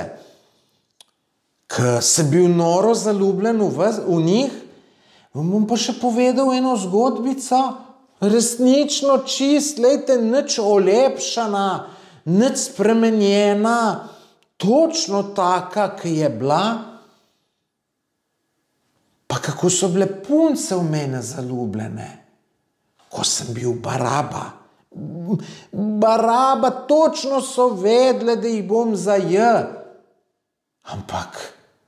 [SPEAKER 1] ko sem bil noro zaljubljen v, v njih, vam bom pa še povedal eno zgodbico, resnično čist, lejte, nič olepšana, nič spremenjena, točno taka, ki je bila, pa kako so bile punce v mene zaljubljene, ko sem bil Baraba. Baraba, točno so vedle, da jih bom zajel, ampak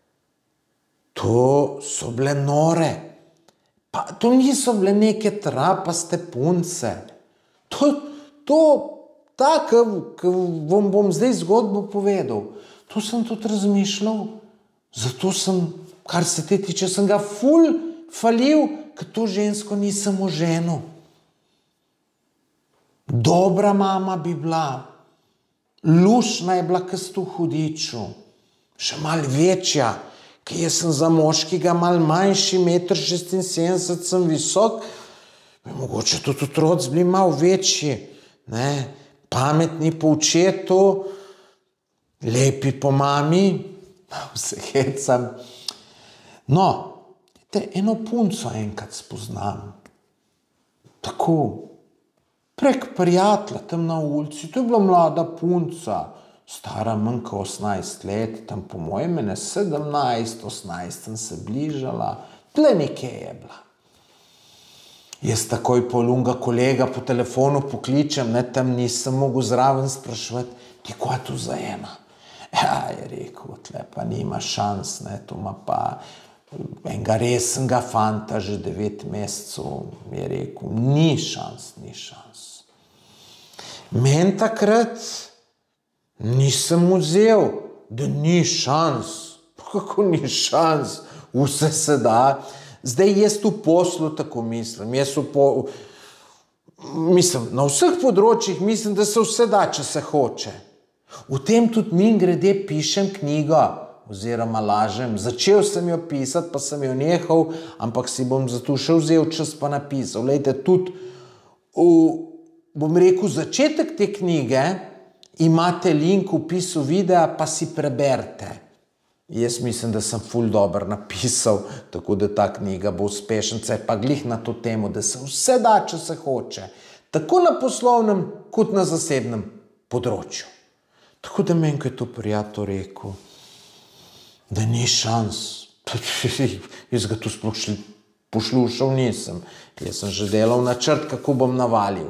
[SPEAKER 1] to so bile nore. Pa to niso bile neke trapaste punce. To, to, ta, ki vam bom zdaj zgodbo povedal, to sem tudi razmišljal, zato sem, kar se te tiče, sem ga ful falil, ker to žensko nisem oženil. Dobra mama bi bila, lušna je bila kastu hudiču, še malo večja, ker jaz sem za moškega malo manjši, meter šestinsedemdeset sem visok, bi mogoče tudi otroci bili malo večji, ne, pametni po očetu, lepi po mami, vse hecam. No, te eno punco enkrat spoznam, tako, prek prijatelja tam na ulici, to je bila mlada punca, stara manj kot osemnajst let, tam po mojem mene sedemnajst, osemnajst sem se bližala, tle nekje je bila. Jaz takoj polunga kolega po telefonu pokličem, ne, tam nisem mogel zraven spraševati, ti kva tu za ena? Ja, je rekel, tle pa nima šans, ne, tu ima pa enega resnega fanta že devet mesecev, je rekel, ni šans, ni šans. Men takrat nisem vzel, da ni šans. Kako ni šans? Vse se da. Zdaj jaz v poslu tako mislim. Jaz v po... mislim, na vseh področjih mislim, da se vse da, če se hoče. V tem tudi mimogrede pišem knjigo, oziroma lažem. Začel sem jo pisati, pa sem jo nehal, ampak si bom zato še vzel čas pa napisal. Lejte, tudi v, bom rekel, začetek te knjige imate link v opisu videa, pa si preberite. Jaz mislim, da sem ful dobro napisal, tako da ta knjiga bo uspešnica, pa glih na to temo, da se vse da, če se hoče. Tako na poslovnem, kot na zasebnem področju. Tako da meni, ko je to prijatelj rekel, da ni šans. Jaz ga tu sploh poslušal nisem. Jaz sem že delal načrt, kako bom navalil.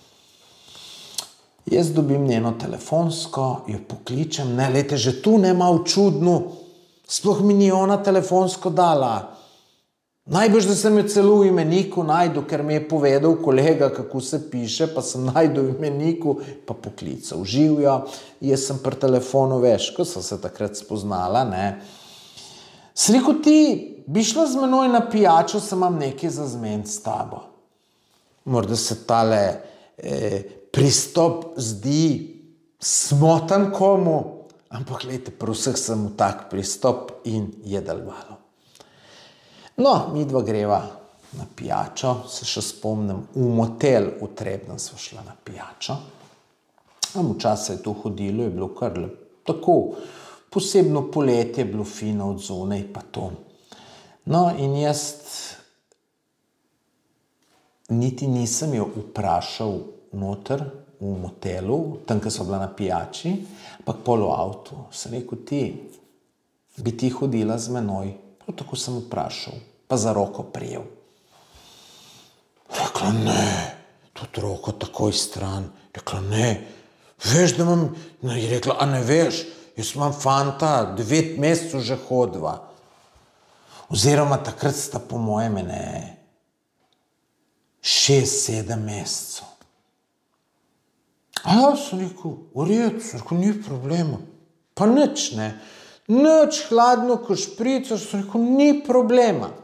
[SPEAKER 1] Jaz dobim njeno telefonsko, jo pokličem, ne, lejte, že tu ne malo čudno, sploh mi ni ona telefonsko dala. Najbrž, da sem jo celo v imeniku najdu, ker mi je povedal kolega, kako se piše, pa sem najdu v imeniku, pa poklical. Živjo, jaz sem pri telefonu, veš, ko so se takrat spoznala, ne. Sem rekel, ti bi šla z menoj na pijačo, se imam nekaj za zmeniti s tabo. Morda se tale eh, pristop zdi smotan komu, ampak lejte, pri vseh sem v tak pristop in je delovalo. No, mi dva greva na pijačo, se še spomnim, v motel v Trebnjem sva šla na pijačo. Včasih je to hodilo, je bilo kar tako, posebno poletje je bilo fino od zunaj pa to. No, in jaz niti nisem jo vprašal noter v motelu, tam, ko sva bila na pijači, ampak pol v avtu. Sem rekel, ti, bi ti hodila z menoj? Prav tako sem vprašal, pa za roko prijel. Rekla, ne, tudi roko takoj stran. Rekla, ne, veš, da imam, no, je rekla, a ne veš, jaz imam fanta, devet mesecev že hodva. Oziroma takrat sta po mojem mene šest, sedem mesecev. A ja, sem rekel, v redu, sem rekel, ni problema. Pa nič, ne. Nič hladno, ko šprico, sem rekel, ni problema.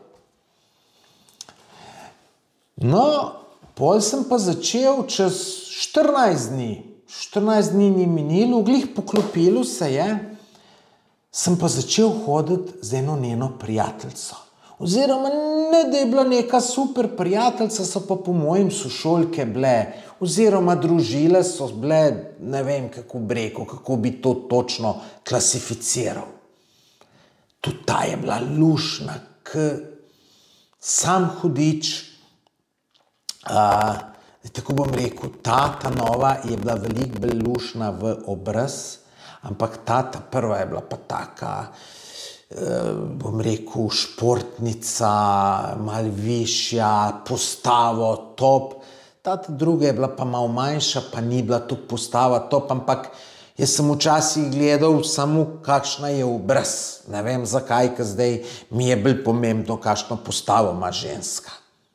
[SPEAKER 1] No, pol sem pa začel čez štirinajst dni, štirinajst dni ni minilo, glih poklopilo se je, sem pa začel hoditi z eno njeno prijateljico. Oziroma, ne, da je bila neka super prijateljica, so pa po mojem sošolke bile, oziroma družile so bile, ne vem, kako bi rekel, kako bi to točno klasificiral. Tudi ta je bila lušna, k sam hudič. Uh, tako bom rekel, ta, ta nova je bila veliko bolj lušna v obraz, ampak ta, ta prva je bila pa taka, bom rekel, športnica, malo višja, postavo, top. Ta druga je bila pa malo manjša, pa ni bila tu postava top, ampak jaz sem včasih gledal samo, kakšna je obraz. Ne vem zakaj, ker zdaj mi je bolj pomembno, kakšno postavo ima ženska.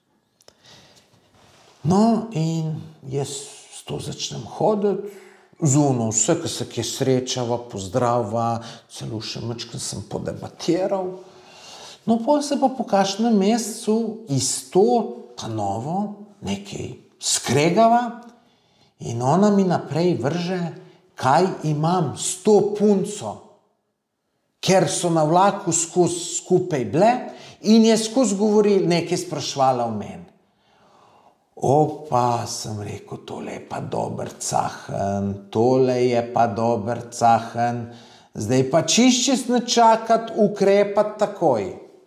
[SPEAKER 1] No, in jaz s to začnem hoditi, zuno vse, ki se kje srečava, pozdrava, celo še mačkrat sem podebatiral. No, potem se pa po kakšnem mesecu iz to, ta novo, nekaj skregava in ona mi naprej vrže, kaj imam s to punco, ker so na vlaku skozi skupaj bile in je skozi govoril, nekaj sprašvala o meni. Opa, sem rekel, tole je pa dober cahen, tole je pa dober cahen, zdaj pa čiščist ne čakati, ukrepati takoj.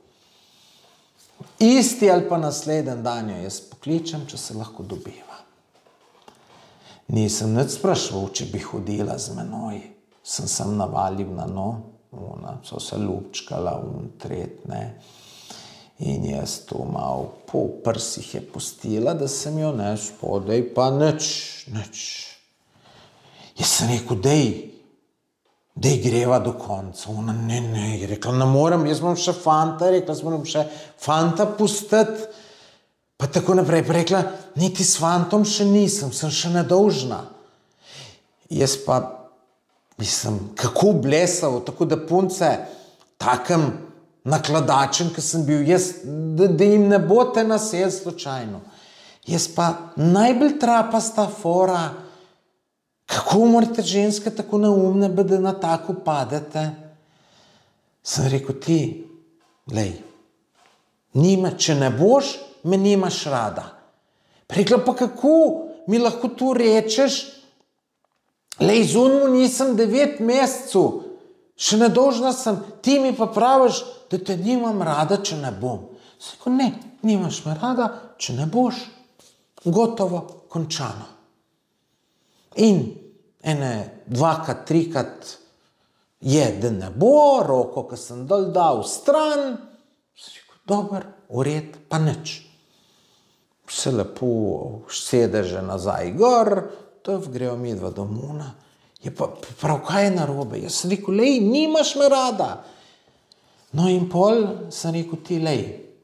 [SPEAKER 1] Isti ali pa naslednji dan jo jaz pokličem, če se lahko dobiva. Nisem nič sprašval, če bi hodila z menoj, sem sem navalil na no, ona, so se ljubčkala, un tret, ne. In jaz to malo po prsih je pustila, da sem jo ne spodaj, pa nič, nič. Jaz sem rekel, dej, dej greva do konca. Ona, ne, ne, je rekla, ne morem, jaz imam še fanta, rekla, jaz moram še fanta pustiti. Pa tako naprej, pa rekla, niti s fantom še nisem, sem še nedolžna. Jaz pa, mislim, kako blesal, tako da punce, takem nakladačen, ki sem bil jaz, da, da jim ne bote nasel slučajno. Jaz pa najbolj trapasta fora, kako morate ženske tako neumne, da na tako padete. Sem rekel, ti, lej, nima, če ne boš, me nimaš rada. Rekla, pa kako mi lahko tu rečeš, lej, zunmu nisem devet mesecev, še nedolžna sem, ti mi pa praviš, da te nimam rada, če ne bom. Sem rekel, ne, nimaš me rada, če ne boš, gotovo, končano. In ene dvakrat, trikrat je, da ne bo, roko, ko sem dol dal stran, sem rekel, dober, ured, pa nič. Vse lepo, sedeže nazaj gor, to grejo midva domuna. Je pa prav, kaj je narobe? Jaz sem rekel, lej, nimaš me rada. No in pol sem rekel, ti lej,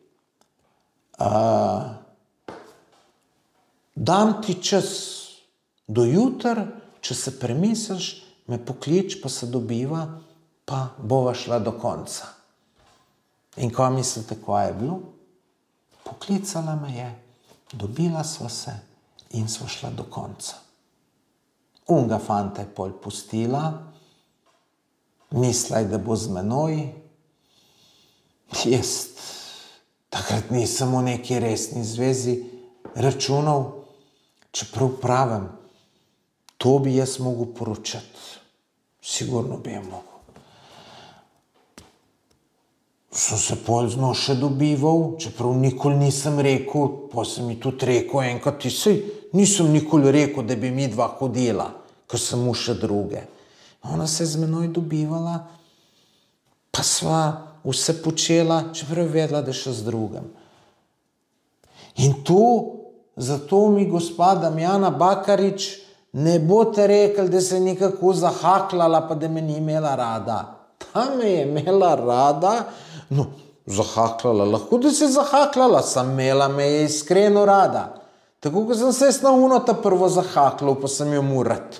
[SPEAKER 1] uh, dam ti čas do jutra, če se premisliš, me poklič, pa se dobiva, pa bova šla do konca. In ko mislite, kaj je bilo? Poklicala me je, dobila sva se in sva šla do konca. Unga fanta je pol pustila, mislila je, da bo z menoj. Jaz takrat nisem v neki resni zvezi računal, čeprav pravim, to bi jaz mogel poročati. Sigurno bi je mogel. Sem se pol z njo še dobival, čeprav nikoli nisem rekel, pa sem mi tudi rekel enkrat, ti sej, nisem nikoli rekel, da bi mi dva hodila, ker sem mu še druge. Ona se je z menoj dobivala, pa sva vse počela, čeprav je vedela, da še z drugim. In to, zato mi gospa Damjana Bakarič ne boste rekli, da se je nekako zahaklala, pa da me ni imela rada. Ta me je imela rada, no, zahaklala, lahko da se je zahaklala, sem imela me je iskreno rada. Tako, ko sem se na uno ta prvo zahaklal, pa sem jo murat.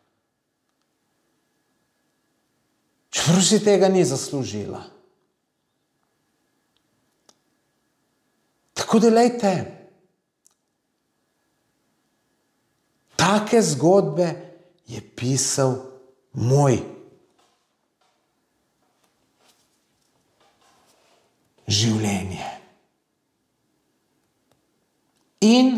[SPEAKER 1] Čeprav si tega ni zaslužila. Tako da, lejte, take zgodbe je pisal moj življenje. In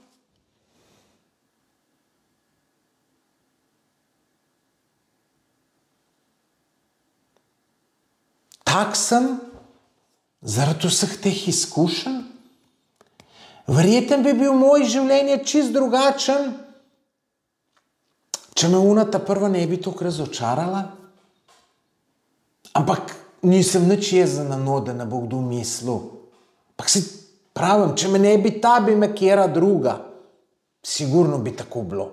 [SPEAKER 1] tak sem, zaradi vseh teh izkušenj, verjetno bi bil moj življenje čist drugačen, če me una ta prva ne bi toliko razočarala. Ampak nisem nič jezen na njo, da ne bo kdo mislil. Ampak si pravim, če me ne bi ta, bi me kjera druga. Sigurno bi tako bilo.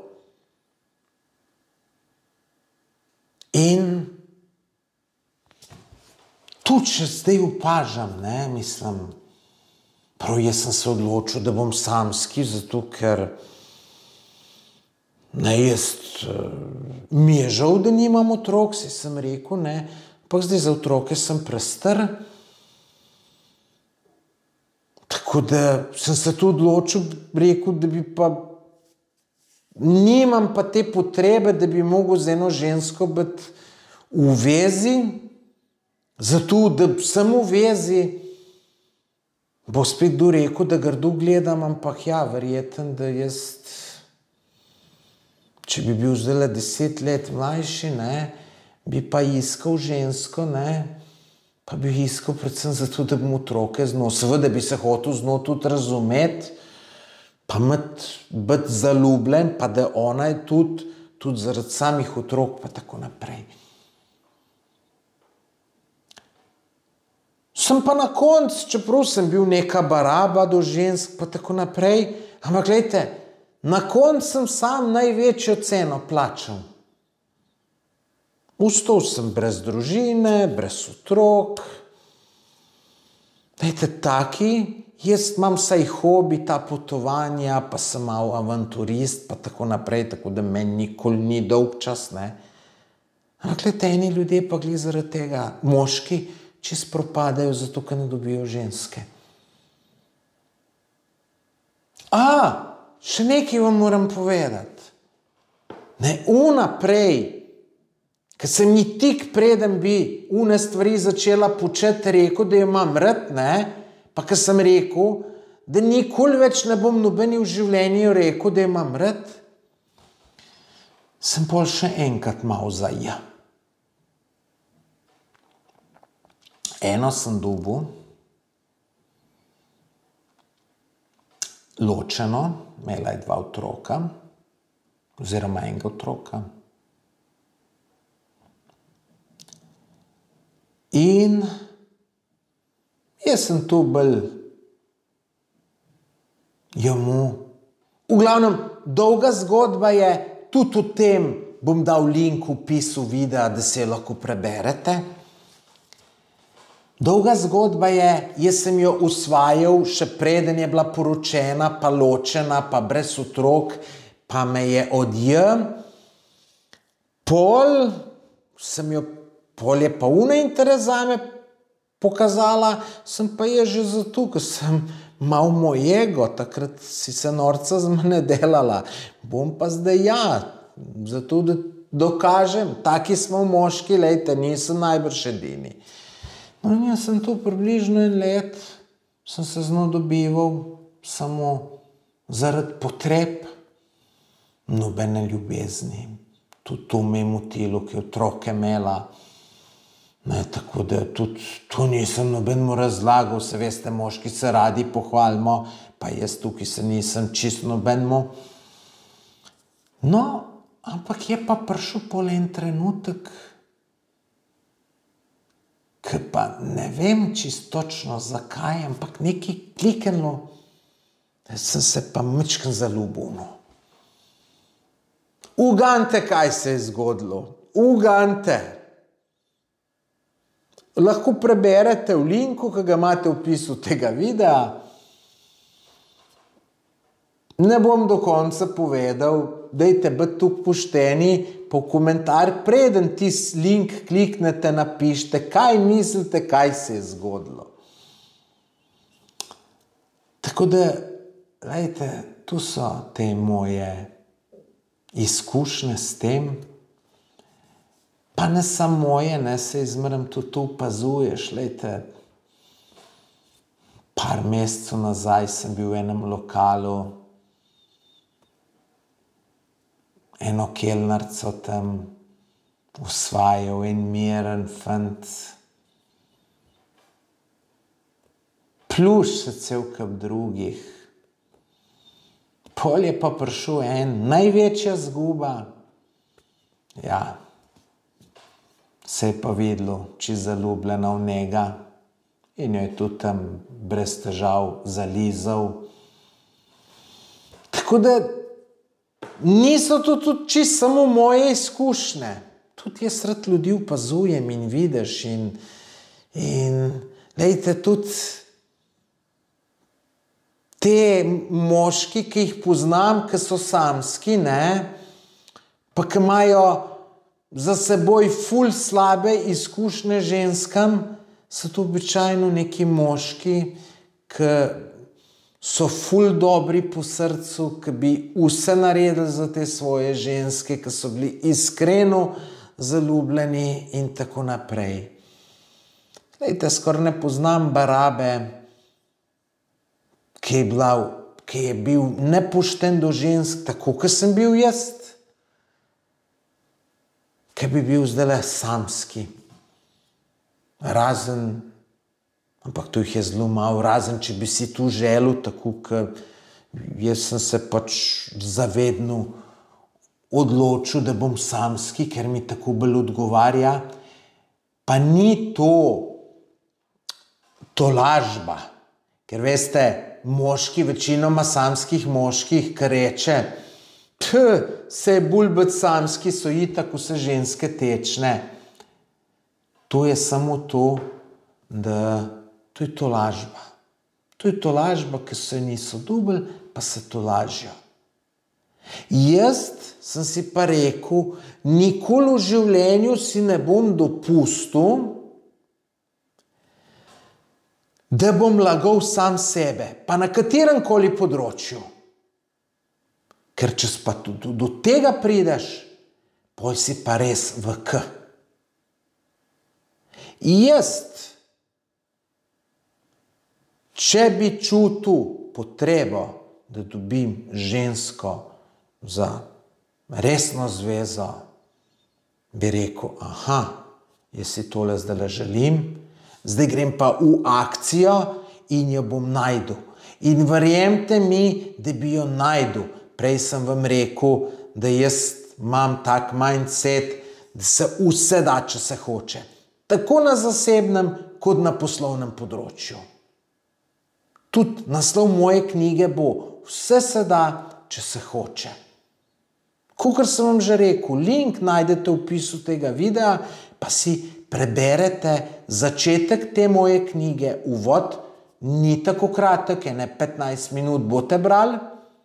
[SPEAKER 1] In tudi, če zdaj opažam, ne, mislim, prav jaz sem se odločil, da bom samski, zato ker ne, jaz, mi je žal, da nimam otrok, si sem rekel, ne, ampak zdaj za otroke sem prestar. Tako da sem se tu odločil, rekel, da bi pa, nimam pa te potrebe, da bi mogel z eno žensko biti v vezi, zato, da sem v vezi, bo spet kdo rekel, da grdo gledam, ampak ja, verjetno, da jaz, če bi bil zdaj deset let mlajši, ne, bi pa iskal žensko, ne, pa bi iskal predvsem zato, da bom otroke z njo. Seveda bi se hotel z njo tudi razumeti, pa biti zaljubljen, pa da ona je tudi, tudi zaradi samih otrok, pa tako naprej. Sem pa na koncu, čeprav sem bil neka baraba do žensk, pa tako naprej, ampak gledajte, na koncu sem sam največjo ceno plačal. Ustal sem brez družine, brez otrok. Dajte, taki, jaz imam vsaj hobi, ta potovanja, pa sem mal avanturist, pa tako naprej, tako da meni nikoli ni dolg čas, ne. Ampak gledajte, eni ljudje pa glede zaradi tega, moški, čist propadajo, zato ker ne dobijo ženske. A, še nekaj vam moram povedati. Ne, unaprej, ker sem mi tik preden bi une stvari začela početi, rekel, da jo imam rad, ne, pa ker sem rekel, da nikoli več ne bom nobeni v življenju rekel, da jo imam rad, sem pol še enkrat mal zaja. Eno sem dobil, ločeno, imela je dva otroka, oziroma enega otroka, In jaz sem tu bolj jomu. V glavnem, dolga zgodba je, tudi o tem bom dal link v opisu videa, da se jo lahko preberete. Dolga zgodba je, jaz sem jo usvajal, še preden je bila poročena, pa ločena, pa brez otrok, pa me je odjem. Pol sem jo, pol je pa una interes zame pokazala, sem pa je že zato, ker sem mal mojego, takrat si se norca z mene delala. Bom pa zdaj ja, zato da dokažem, taki smo moški, lejte, nisem najbrž edini. No, jaz sem tu približno en let, sem se z njo dobival samo zaradi potreb, nobene ljubezni. Tudi to me je motilo, ki je otroke imela. Ne, tako da tudi to nisem nobenemu razlagal, se veste, moški se radi pohvalimo, pa jaz tukaj se nisem čisto nobenemu. No, ampak je pa prišel pol en trenutek, ki pa ne vem čisto točno zakaj, ampak nekaj kliknilo, da sem se pa mičken zaljubil. Ugante, kaj se je zgodilo. Ugante. Lahko preberete v linku, ki ga imate v opisu tega videa. Ne bom do konca povedal, dajte biti tukaj pošteni, po komentar, preden tisti link kliknete, napišite, kaj mislite, kaj se je zgodilo. Tako da, gledajte, tu so te moje izkušnje s tem, pa ne samo moje, ne, se izmerem tudi to opazuješ, gledajte, par mesecev nazaj sem bil v enem lokalu, eno kelnarco tam usvajal, en miren fant, plus še cel kup drugih. Pol je pa prišel en, največja zguba. Ja, se je pa videlo, če je zaljubljena v njega in jo je tudi tam brez težav zalizal. Tako da niso to tudi čisto samo moje izkušnje. Tudi jaz rad ljudi opazujem in vidiš in, in lejte, tudi te moški, ki jih poznam, ki so samski, ne, pa ki imajo za seboj ful slabe izkušnje ženskam, so to običajno neki moški, ki so ful dobri po srcu, ki bi vse naredili za te svoje ženske, ki so bili iskreno zaljubljeni in tako naprej. Glejte, skoraj ne poznam barabe, ki je, bila, ki je bil nepošten do žensk, tako kot sem bil jaz, ki bi bil zdaj samski. Razen, ampak to jih je zelo malo, razen, če bi si tu želel, tako kot jaz sem se pač zavedno odločil, da bom samski, ker mi tako bolj odgovarja. Pa ni to tolažba, ker veste, moški, večinoma samskih moških, ki reče, se je bolj biti samski, so itak vse ženske tečne. To je samo to, da to je tolažba. To je tolažba, ki se niso dobili, pa se tolažijo. Jaz sem si pa rekel, nikoli v življenju si ne bom dopustil, da bom lagal sam sebe, pa na katerem koli področju. Ker če pa do, do tega prideš, pol si pa res v k. Jaz, če bi čutil potrebo, da dobim žensko za resno zvezo, bi rekel, aha, jaz si tole zdaj želim, zdaj grem pa v akcijo in jo bom najdel. In verjemite mi, da bi jo najdel. Prej sem vam rekel, da jaz imam tak mindset, da se vse da, če se hoče. tako na zasebnem, kot na poslovnem področju. Tudi naslov moje knjige bo Vse se da, če se hoče. Kakor sem vam že rekel, link najdete v opisu tega videa, pa si preberete začetek te moje knjige, uvod, ni tako kratek, ene petnajst minut boste brali.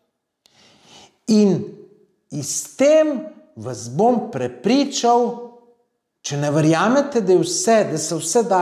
[SPEAKER 1] In s tem vas bom prepričal, če ne verjamete, da je vse, da se vse da,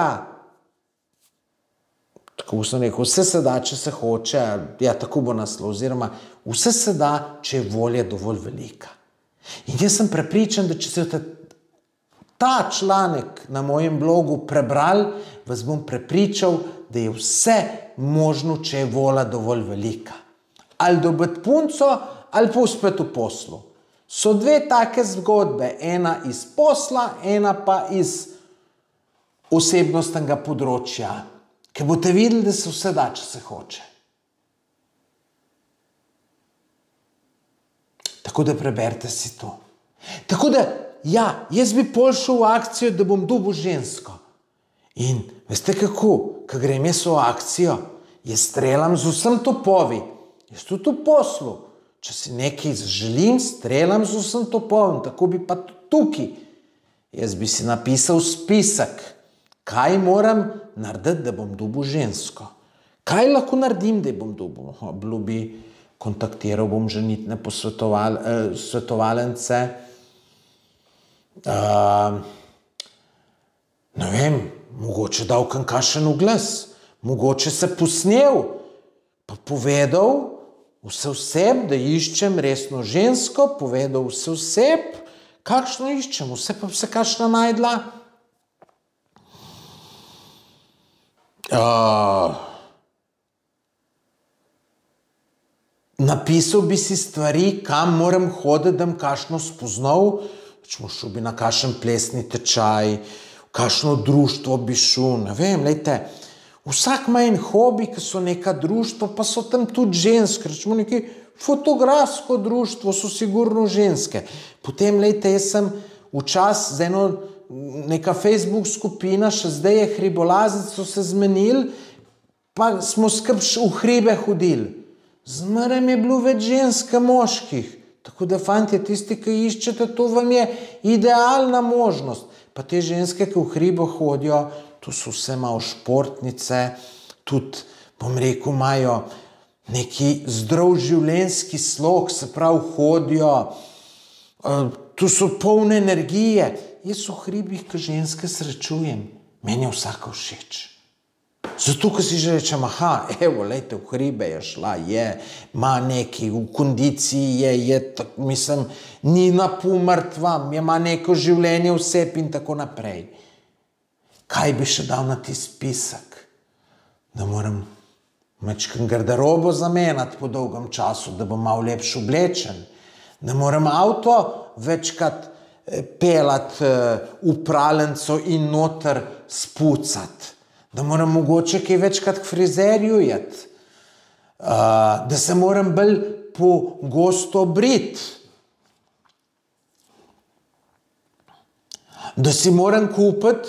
[SPEAKER 1] tako sem rekel, vse se da, če se hoče, ja, tako bo naslov, oziroma vse se da, če je volja dovolj velika. In jaz sem prepričan, da če ste ta članek na mojem blogu prebrali, vas bom prepričal, da je vse možno, če je volja dovolj velika. Ali dobiti punco, ali pa uspeti v poslu. So dve take zgodbe, ena iz posla, ena pa iz osebnostnega področja, ki boste videli, da se vse da, če se hoče. Tako da preberite si to. Tako da, ja, jaz bi pol šel v akcijo, da bom dobil žensko. In veste kako, ko grem jaz v akcijo, jaz strelam z vsem topovi. Jaz tudi v poslu. Če si nekaj želim, strelam z vsem topovim, tako bi pa tukaj. Jaz bi si napisal spisek, kaj moram narediti, da bom dobil žensko. Kaj lahko naredim, da bom dobil? Bilo bi, kontaktiral bom ženitne posvetoval, eh, svetovalence. Uh, ne vem, mogoče dal kakšen oglas, mogoče se posnel, pa povedal vse oseb, da iščem resno žensko, povedal vse oseb, kakšno iščem, vse pa se kakšna najdla. Uh, napisal bi si stvari, kam moram hoditi, da bom kakšno spoznal, če šel bi na kakšen plesni tečaj, v kakšno društvo bi šel, ne vem, lejte, vsak ima en hobi, ki so neka društva, pa so tam tudi ženske, rečemo neki fotografsko društvo, so sigurno ženske. Potem, lejte, jaz sem včas z eno neka Facebook skupina, še zdaj je Hribolazec, so se zmenili, pa smo skrb v hribe hodili. Zmeraj je bilo več žensk, moških. Tako da, fantje, tisti, ki iščete, to vam je idealna možnost. Pa te ženske, ki v hribo hodijo, to so vse malo športnice, tudi, bom rekel, imajo neki zdrav življenjski slog, se pravi, hodijo, to so polne energije. Jaz v hribih, ki ženske srečujem, meni je vsaka všeč. Zato, ko si že rečem, aha, evo, lejte, v hribe je šla, je, ima neki, v kondiciji je, je, tak, mislim, ni napol mrtva, ima neko življenje vseb in tako naprej. Kaj bi še dal na ti spisek? Da moram majčkeno garderobo zamenjati po dolgem času, da bom malo lepše oblečen, da moram avto večkrat pelati v pralnico in noter spucati, da moram mogoče kaj večkrat k frizerju jeti, da se moram bolj pogosto briti, da si moram kupiti,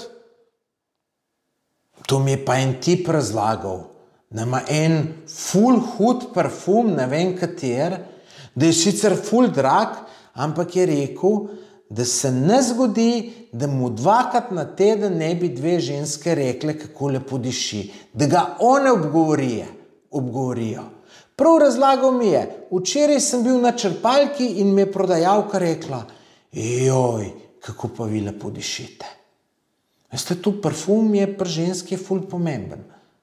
[SPEAKER 1] to mi je pa en tip razlagal, da ima en ful hud parfum, ne vem kater, da je sicer ful drag, ampak je rekel, da se ne zgodi, da mu dvakrat na teden ne bi dve ženske rekle, kako lepo diši, da ga one obgovorijo. Prav razlagal mi je, včeraj sem bil na črpalki in mi je prodajalka rekla, joj, kako pa vi lepo dišite. Veste, tu parfum je pri ženski ful pomemben.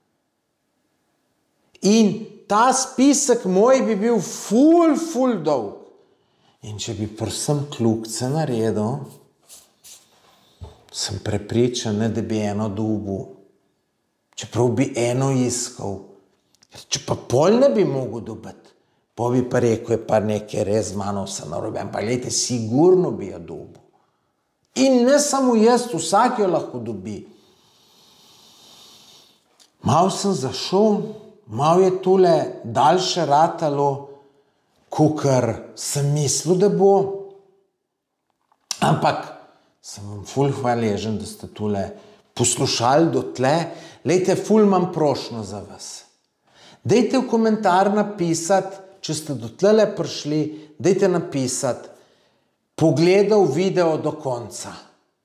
[SPEAKER 1] In ta spisek moj bi bil ful, ful dolg. In če bi prsem kljukce naredil, sem prepričan, da bi eno dobil. Čeprav bi eno iskal. Če pa pol ne bi mogel dobiti, pa bi pa rekel, je pa nekaj res z mano vse narobe. Ampak gledajte, sigurno bi jo dobil. In ne samo jaz, vsak jo lahko dobi. Mal sem zašel, mal je tole daljše ratalo, kakor sem mislil, da bo. Ampak sem vam ful hvaležen, da ste tole poslušali do tle, lejte, ful imam prošnjo za vas. Dejte v komentar napisati, če ste do tle prišli, dejte napisati, pogledal video do konca.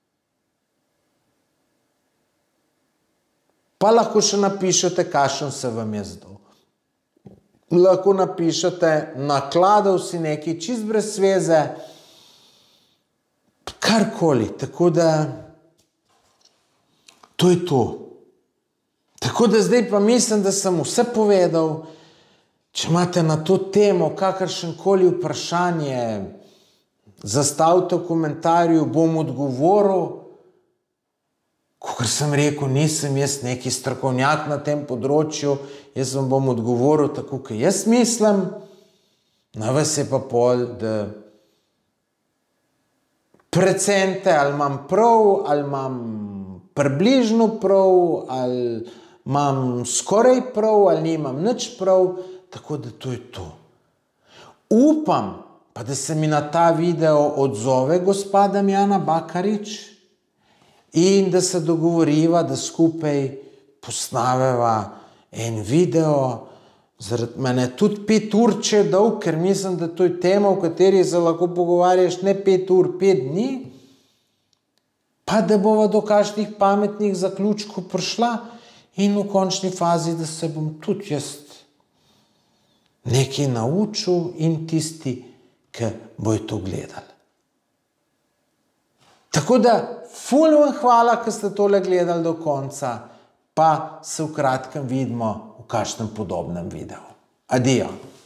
[SPEAKER 1] Pa lahko še napišete, kakšen se vam je zdal. Lahko napišete, nakladal si nekaj čist brez veze, karkoli, tako da to je to. Tako da zdaj pa mislim, da sem vse povedal. Če imate na to temo kakršenkoli vprašanje, zastavite v komentarju, bom odgovoril. Kakor sem rekel, nisem jaz neki strokovnjak na tem področju, jaz vam bom odgovoril tako, kot jaz mislim. Na vas je pa pol, da precenite, ali imam prav, ali imam približno prav, ali imam skoraj prav, ali nimam nič prav, tako da to je to. Upam pa, da se mi na ta video odzove gospa Damjana Bakarič in da se dogovoriva, da skupaj posnaveva en video. Zaradi mene tudi pet ur, če je dolg, ker mislim, da to je tema, v kateri se lahko pogovarjaš ne pet ur, pet dni, pa da bova do kakšnih pametnih zaključkov prišla in v končni fazi, da se bom tudi jaz nekaj naučil in tisti, ki bojo to gledali. Tako da, ful vam hvala, ki ste tole gledali do konca, pa se v kratkem vidimo v kakšnem podobnem videu. Adijo.